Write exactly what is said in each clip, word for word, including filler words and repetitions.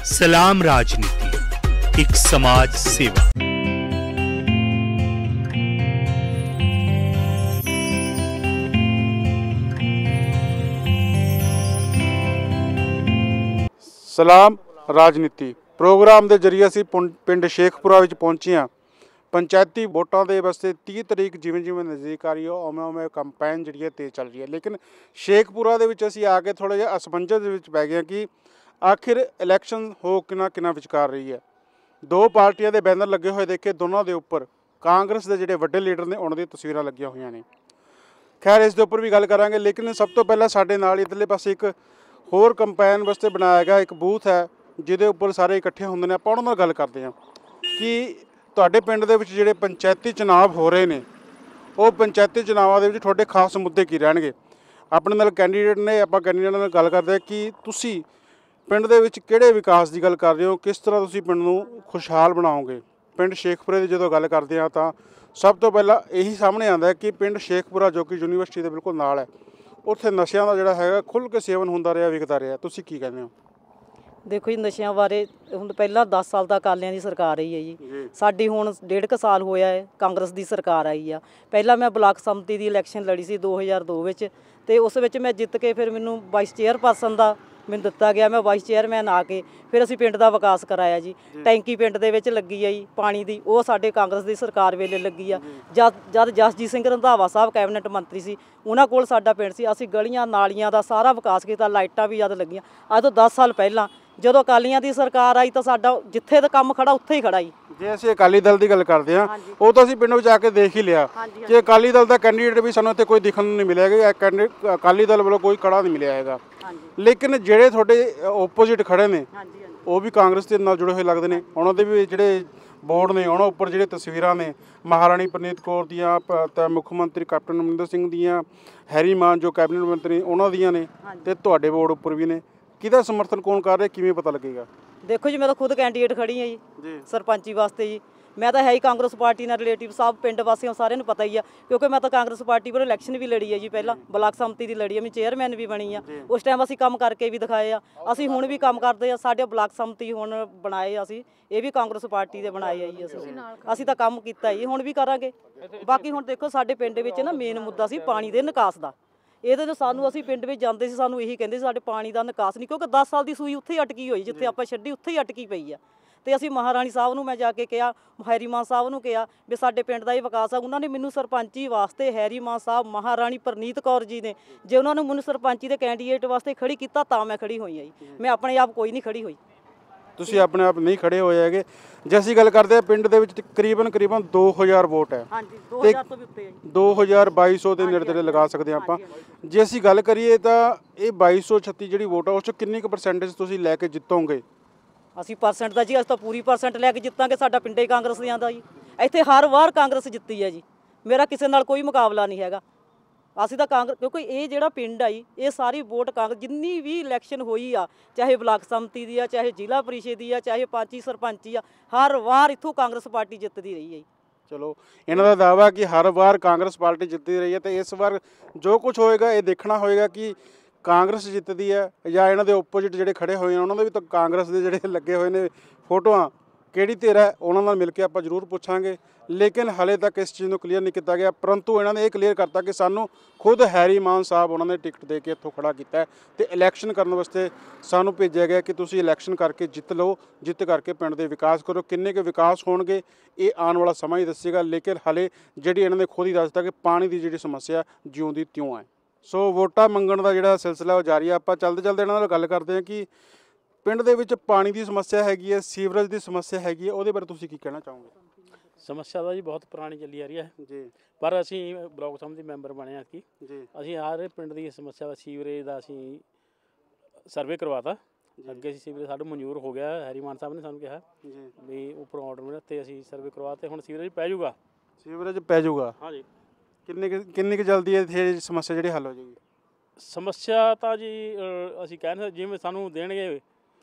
सलाम राजनीति, एक समाज सेवा। सलाम राजनीति प्रोग्राम के जरिए असी पिंड शेखपुरा विच पहुंचे हाँ। पंचायती वोटां दे वास्ते तीह तरीक जिवें जिवें नज़दीक आ रही है उवें उवें कंपेन जी है तेज़ चल रही है, लेकिन शेखपुरा दे विच असी आके थोड़ा जिहा असमंजस दे विच पै गए कि आखिर इलैक्शन हो किना किना विचकार रही है। दो पार्टियां दे बैनर लगे हुए देखे, दोनों के उपर कांग्रेस के जिहड़े वड्डे लीडर ने उन्हां दी तस्वीरां लगियां होईयां ने। खैर इस दे उपर भी गल करांगे, लेकिन सब तो पहला साडे नाल इधरले पासे एक होर कंपेन वास्ते बनाया गया एक बूथ है जिहदे उपर सारे इकट्ठे हुंदे ने। आपां उहनां नाल गल करदे हां कि तुहाडे पिंड दे विच जिहड़े पंचायती चुनाव हो रहे हैं वो पंचायती चुनावां दे विच तुहाडे खास मुद्दे की रहणगे। अपने नाल कैंडीडेट ने, आपां कैंडीडेट नाल गल करदे हां कि तुसीं पिंड दे विच किहड़े विकास की गल कर रहे हो, किस तरह तुसीं पिंड नूं खुशहाल बनाओगे। पिंड शेखपुरे की जो गल करते हैं तो सब तो पहला यही सामने आता है कि पिंड शेखपुरा जो कि यूनीवर्सिटी के बिल्कुल नाल है, उत्थे नशियां का जिहड़ा हैगा खुल के सेवन हुंदा रहा, विकदा रहा। तुसीं की कहंदे हो? देखो जी, नशियां बारे हुण पहला दस साल तक अकालियां दी सरकार रही है जी, साडी हुण डेढ़ क साल होया है कांग्रेस की सरकार आई आ। पहला मैं ब्लाक संमति की इलैक्शन लड़ी सी दो हज़ार दो विच, ते उस विच मैं जित के फिर मैनूं वाइस चेयरपर्सन का मैनूं दिता गया, मैं वाइस चेयरमैन आके फिर असीं पिंड दा विकास कराया जी। टैंकी पिंड दे विच लगी है जी पानी दी, वो साडे कांग्रेस की सरकार वेले लगी आ। जद जद जसजीत सिंह रंधावा साहब कैबिनेट मंत्री सी, उन्हां कोल साडा पिंड सी, असीं गलियां नालियां दा सारा विकास कीता, लाइटां भी जद लगियां। अज तो दस साल पहलां ਜਦੋਂ ਅਕਾਲੀਆਂ ਦੀ ਸਰਕਾਰ ਆਈ ਤਾਂ ਸਾਡਾ ਜਿੱਥੇ ਦਾ ਕੰਮ ਖੜਾ ਉੱਥੇ ਹੀ ਖੜਾ ਜੀ। ਜੇ ਅਸੀਂ ਅਕਾਲੀ ਦਲ ਦੀ ਗੱਲ ਕਰਦੇ ਹਾਂ ਉਹ ਤਾਂ ਅਸੀਂ ਪਿੰਡ ਵਿੱਚ ਆ ਕੇ ਦੇਖ ਹੀ ਲਿਆ ਕਿ ਅਕਾਲੀ ਦਲ ਦਾ ਕੈਂਡੀਡੇਟ ਵੀ ਸਾਨੂੰ ਇੱਥੇ ਕੋਈ ਦਿਖਣ ਨੂੰ ਨਹੀਂ ਮਿਲਿਆ ਕਿ ਕੈਂਡੀਡੇਟ ਅਕਾਲੀ ਦਲ ਵੱਲੋਂ ਕੋਈ ਖੜਾ ਨਹੀਂ ਮਿਲਿਆ ਹੈਗਾ। ਲੇਕਿਨ ਜਿਹੜੇ ਤੁਹਾਡੇ ਓਪੋਜਿਟ ਖੜੇ ਨੇ ਉਹ ਵੀ ਕਾਂਗਰਸ ਦੇ ਨਾਲ ਜੁੜੇ ਹੋਏ ਲੱਗਦੇ ਨੇ। ਉਹਨਾਂ ਦੇ ਵੀ ਜਿਹੜੇ ਬੋਰਡ ਨੇ ਉਹਨਾਂ ਉੱਪਰ ਜਿਹੜੇ ਤਸਵੀਰਾਂ ਨੇ ਮਹਾਰਾਣੀ ਪ੍ਰਨੀਤ ਕੌਰ ਦੀਆਂ ਤੇ ਮੁੱਖ ਮੰਤਰੀ ਕੈਪਟਨ ਅਮਰਿੰਦਰ ਸਿੰਘ ਦੀਆਂ, ਹੈਰੀ ਮਾਨ ਜੋ ਕੈਬਨਿਟ ਮੰਤਰੀ ਉਹਨਾਂ ਦੀਆਂ ਨੇ, ਤੇ ਤੁਹਾਡੇ ਬੋਰਡ ਉੱਪਰ ਵੀ ਨੇ। किहदा समर्थन कौन कर रहा है, किवें पता लगेगा? देखो जी, मैं तो खुद कैंडीडेट खड़ी हाँ जी सरपंची वास्ते जी। मैं तो है ही कांग्रेस पार्टी नाल रिलेटिव, सब पिंड वासियों सारे पता ही है, क्योंकि मैं तो कांग्रेस पार्टी पर इलैक्शन भी लड़ी है जी। पहला ब्लाक संमति की लड़ी है, मैं चेयरमैन भी बनी आ। उस टाइम असीं काम करके भी दिखाए आ, असीं हुण भी काम करते हैं। साडे ब्लाक संमति हुण बनाए असीं, ये भी कांग्रेस पार्टी दे बनाए आ जी। असीं असीं तां काम कीता जी, हुण भी करांगे। बाकी हुण देखो साडे पिंड विच ना मेन मुद्दा सी पानी दे निकास दा। ਇਹਦੇ ਤੋਂ ਸਾਨੂੰ ਅਸੀਂ ਪਿੰਡ ਵਿੱਚ ਜਾਂਦੇ ਸੀ, ਸਾਨੂੰ ਇਹੀ ਕਹਿੰਦੇ ਸੀ ਸਾਡੇ ਪਾਣੀ ਦਾ ਨਿਕਾਸ ਨਹੀਂ, ਕਿਉਂਕਿ ਦਸ ਸਾਲ ਦੀ ਸੂਈ ਉੱਥੇ ਹੀ ਅਟਕੀ ਹੋਈ, ਜਿੱਥੇ ਆਪਾਂ ਛੱਡੀ ਉੱਥੇ ਹੀ ਅਟਕੀ ਪਈ ਆ। ਤੇ ਅਸੀਂ ਮਹਾਰਾਣੀ ਸਾਹਿਬ ਨੂੰ ਮੈਂ ਜਾ ਕੇ ਕਿਹਾ, ਹੈਰੀ ਮਾਨ ਸਾਹਿਬ ਨੂੰ ਕਿਹਾ ਵੀ ਸਾਡੇ ਪਿੰਡ ਦਾ ਇਹ ਵਿਕਾਸ ਆ। ਉਹਨਾਂ ਨੇ ਮੈਨੂੰ ਸਰਪੰਚੀ ਵਾਸਤੇ ਹੈਰੀ ਮਾਨ ਸਾਹਿਬ, ਮਹਾਰਾਣੀ ਪ੍ਰਨੀਤ ਕੌਰ ਜੀ ਨੇ, ਜੇ ਉਹਨਾਂ ਨੂੰ ਮੈਨੂੰ ਸਰਪੰਚੀ ਦੇ ਕੈਂਡੀਡੇਟ ਵਾਸਤੇ ਖੜੀ ਕੀਤਾ ਤਾਂ ਮੈਂ ਖੜੀ ਹੋਈ ਆ ਜੀ। ਮੈਂ ਆਪਣੇ ਆਪ ਕੋਈ ਨਹੀਂ ਖੜੀ ਹੋਈ। ਤੁਸੀਂ ਆਪਣੇ ਆਪ ਨਹੀਂ ਖੜੇ ਹੋਏ ਹੈਗੇ। ਜੇ ਅਸੀਂ ਗੱਲ ਕਰਦੇ ਹਾਂ ਪਿੰਡ ਦੇ ਵਿੱਚ ਤਕਰੀਬਨ ਤਕਰੀਬਨ ਦੋ ਹਜ਼ਾਰ ਵੋਟ ਹੈ, ਦੋ ਹਜ਼ਾਰ ਤੋਂ ਵੀ ਉੱਤੇ ਹੈ ਜੀ, ਦੋ ਹਜ਼ਾਰ ਬਾਈ ਸੌ ਦੇ ਨੇੜੇ ਤੇੜੇ ਲਗਾ ਸਕਦੇ ਹਾਂ ਆਪਾਂ। ਜੇ ਅਸੀਂ ਗੱਲ ਕਰੀਏ ਤਾਂ ਇਹ ਬਾਈ ਸੌ ਛੱਤੀ ਜਿਹੜੀ ਵੋਟ ਆ ਉਸ 'ਚ ਕਿੰਨੀ ਕੁ ਪਰਸੈਂਟੇਜ ਤੁਸੀਂ ਲੈ ਕੇ ਜਿੱਤੋਗੇ? ਅਸੀਂ ਪਰਸੈਂਟ ਦਾ ਜੀ ਅਸੀਂ ਤਾਂ ਪੂਰੀ ਪਰਸੈਂਟ ਲੈ ਕੇ ਜਿੱਤਾਂਗੇ। ਸਾਡਾ ਪਿੰਡੇ ਕਾਂਗਰਸ ਦੀਆਂ ਦਾ ਜੀ, ਇੱਥੇ ਹਰ ਵਾਰ ਕਾਂਗਰਸ ਜਿੱਤੀ ਹੈ ਜੀ। ਮੇਰਾ ਕਿਸੇ ਨਾਲ ਕੋਈ ਮੁਕਾਬਲਾ ਨਹੀਂ ਹੈਗਾ। ਅਸੀਂ ਤਾਂ ਕਾਂਗਰਸ, ਕਿਉਂਕਿ ਇਹ ਜਿਹੜਾ ਪਿੰਡ ਆ ਜੀ ਇਹ ਸਾਰੀ ਵੋਟ ਕਾਂਗਰਸ, ਜਿੰਨੀ ਵੀ ਇਲੈਕਸ਼ਨ ਹੋਈ ਆ, ਚਾਹੇ ਬਲਾਕ ਸੰਮਤੀ ਦੀ ਆ, ਚਾਹੇ ਜ਼ਿਲ੍ਹਾ ਪਰਿਸ਼ਦ ਦੀ ਆ, ਚਾਹੇ ਪੰਚੀ ਸਰਪੰਚੀ ਆ, ਹਰ ਵਾਰ ਇੱਥੋਂ ਕਾਂਗਰਸ ਪਾਰਟੀ ਜਿੱਤਦੀ ਰਹੀ ਹੈ ਜੀ। ਚਲੋ ਇਹਨਾਂ ਦਾ ਦਾਅਵਾ ਕਿ ਹਰ ਵਾਰ ਕਾਂਗਰਸ ਪਾਰਟੀ ਜਿੱਤਦੀ ਰਹੀ ਹੈ, ਤੇ ਇਸ ਵਾਰ ਜੋ ਕੁਝ ਹੋਏਗਾ ਇਹ ਦੇਖਣਾ ਹੋਏਗਾ ਕਿ ਕਾਂਗਰਸ ਜਿੱਤਦੀ ਹੈ ਜਾਂ ਇਹਨਾਂ ਦੇ ਓਪੋਜਿਟ ਜਿਹੜੇ ਖੜੇ ਹੋਏ ਨੇ ਉਹਨਾਂ ਦੇ ਵੀ ਤਾਂ ਕਾਂਗਰਸ ਦੇ ਜਿਹੜੇ ਲੱਗੇ ਹੋਏ ਨੇ ਫੋਟੋਆਂ ਕਿਹੜੀ ਧਿਰ ਹੈ ਉਹਨਾਂ ਨਾਲ ਮਿਲ ਕੇ ਆਪਾਂ ਜ਼ਰੂਰ ਪੁੱਛਾਂਗੇ। ਲੇਕਿਨ ਹਾਲੇ ਤੱਕ ਇਸ ਚੀਜ਼ ਨੂੰ ਕਲੀਅਰ ਨਹੀਂ ਕੀਤਾ ਗਿਆ, ਪਰੰਤੂ ਇਹਨਾਂ ਨੇ ਇਹ ਕਲੀਅਰ ਕਰਤਾ ਕਿ ਸਾਨੂੰ ਖੁਦ ਹੈਰੀ ਮਾਨ ਸਾਹਿਬ ਉਹਨਾਂ ਨੇ ਟਿਕਟ ਦੇ ਕੇ ਇੱਥੋਂ ਖੜਾ ਕੀਤਾ ਤੇ ਇਲੈਕਸ਼ਨ ਕਰਨ ਵਾਸਤੇ ਸਾਨੂੰ ਭੇਜਿਆ ਗਿਆ ਕਿ ਤੁਸੀਂ ਇਲੈਕਸ਼ਨ ਕਰਕੇ ਜਿੱਤ ਲਓ, ਜਿੱਤ ਕਰਕੇ ਪਿੰਡ ਦੇ ਵਿਕਾਸ ਕਰੋ। ਕਿੰਨੇ ਕੁ ਵਿਕਾਸ ਹੋਣਗੇ ਇਹ ਆਉਣ ਵਾਲਾ ਸਮਾਂ ਹੀ ਦੱਸੇਗਾ, ਲੇਕਿਨ ਹਾਲੇ ਜਿਹੜੀ ਇਹਨਾਂ ਨੇ ਖੁਦ ਹੀ ਦੱਸਤਾ ਕਿ ਪਾਣੀ ਦੀ ਜਿਹੜੀ ਸਮੱਸਿਆ ਜਿਉਂ ਦੀ ਤਿਉਂ ਹੈ। ਸੋ ਵੋਟਾਂ ਮੰਗਣ ਦਾ ਜਿਹੜਾ ਸਿਲਸਿਲਾ ਉਹ ਜਾਰੀ ਆ। ਆਪਾਂ ਚੱਲਦੇ ਚੱਲਦੇ ਇਹਨਾਂ ਨਾਲ ਗੱਲ ਕਰਦੇ ਹਾਂ ਕਿ ਪਿੰਡ ਦੇ ਵਿੱਚ ਪਾਣੀ ਦੀ ਸਮੱਸਿਆ ਹੈਗੀ ਹੈ, ਸੀਵਰੇਜ ਦੀ ਸਮੱਸਿਆ ਹੈਗੀ ਹੈ, ਉਹਦੇ ਬਾਰੇ ਤੁਸੀਂ ਕੀ ਕਹਿਣਾ ਚਾਹੋਗੇ? ਸਮੱਸਿਆ ਤਾਂ ਜੀ ਬਹੁਤ ਪੁਰਾਣੀ ਚੱਲੀ ਆ ਰਹੀ ਹੈ ਜੀ, ਪਰ ਅਸੀਂ ਬਲਾਕ ਸਮਿਤੀ ਮੈਂਬਰ ਬਣੇ ਹਾਂ ਕਿ ਜੀ ਅਸੀਂ ਹਰ ਪਿੰਡ ਦੀ ਸਮੱਸਿਆ ਦਾ ਸੀਵਰੇਜ ਦਾ ਅਸੀਂ ਸਰਵੇ ਕਰਵਾਤਾ। ਅੱਗੇ ਅਸੀਂ ਸੀਵਰੇਜ ਸਾਡਾ ਮਨਜ਼ੂਰ ਹੋ ਗਿਆ, ਹੈਰੀ ਮਾਨ ਸਾਹਿਬ ਨੇ ਸਾਨੂੰ ਕਿਹਾ ਜੀ ਵੀ ਉੱਪਰ ਆਰਡਰ ਮਿਲਿਆ ਤੇ ਅਸੀਂ ਸਰਵੇ ਕਰਵਾਤੇ, ਹੁਣ ਸੀਵਰੇਜ ਪੈ ਜਾਊਗਾ। ਸੀਵਰੇਜ ਪੈ ਜਾਊਗਾ? ਹਾਂ ਜੀ। ਕਿੰਨੇ ਕਿੰਨੀ ਕੁ ਜਲਦੀ ਇਹ ਸਮੱਸਿਆ ਜਿਹੜੀ ਹੱਲ ਹੋ ਜਾਏਗੀ? ਸਮੱਸਿਆ ਤਾਂ ਜੀ ਅਸੀਂ ਕਹਿ ਨਹੀਂ ਸਕਦੇ, ਜਿਵੇਂ ਸਾਨੂੰ ਦੇਣਗੇ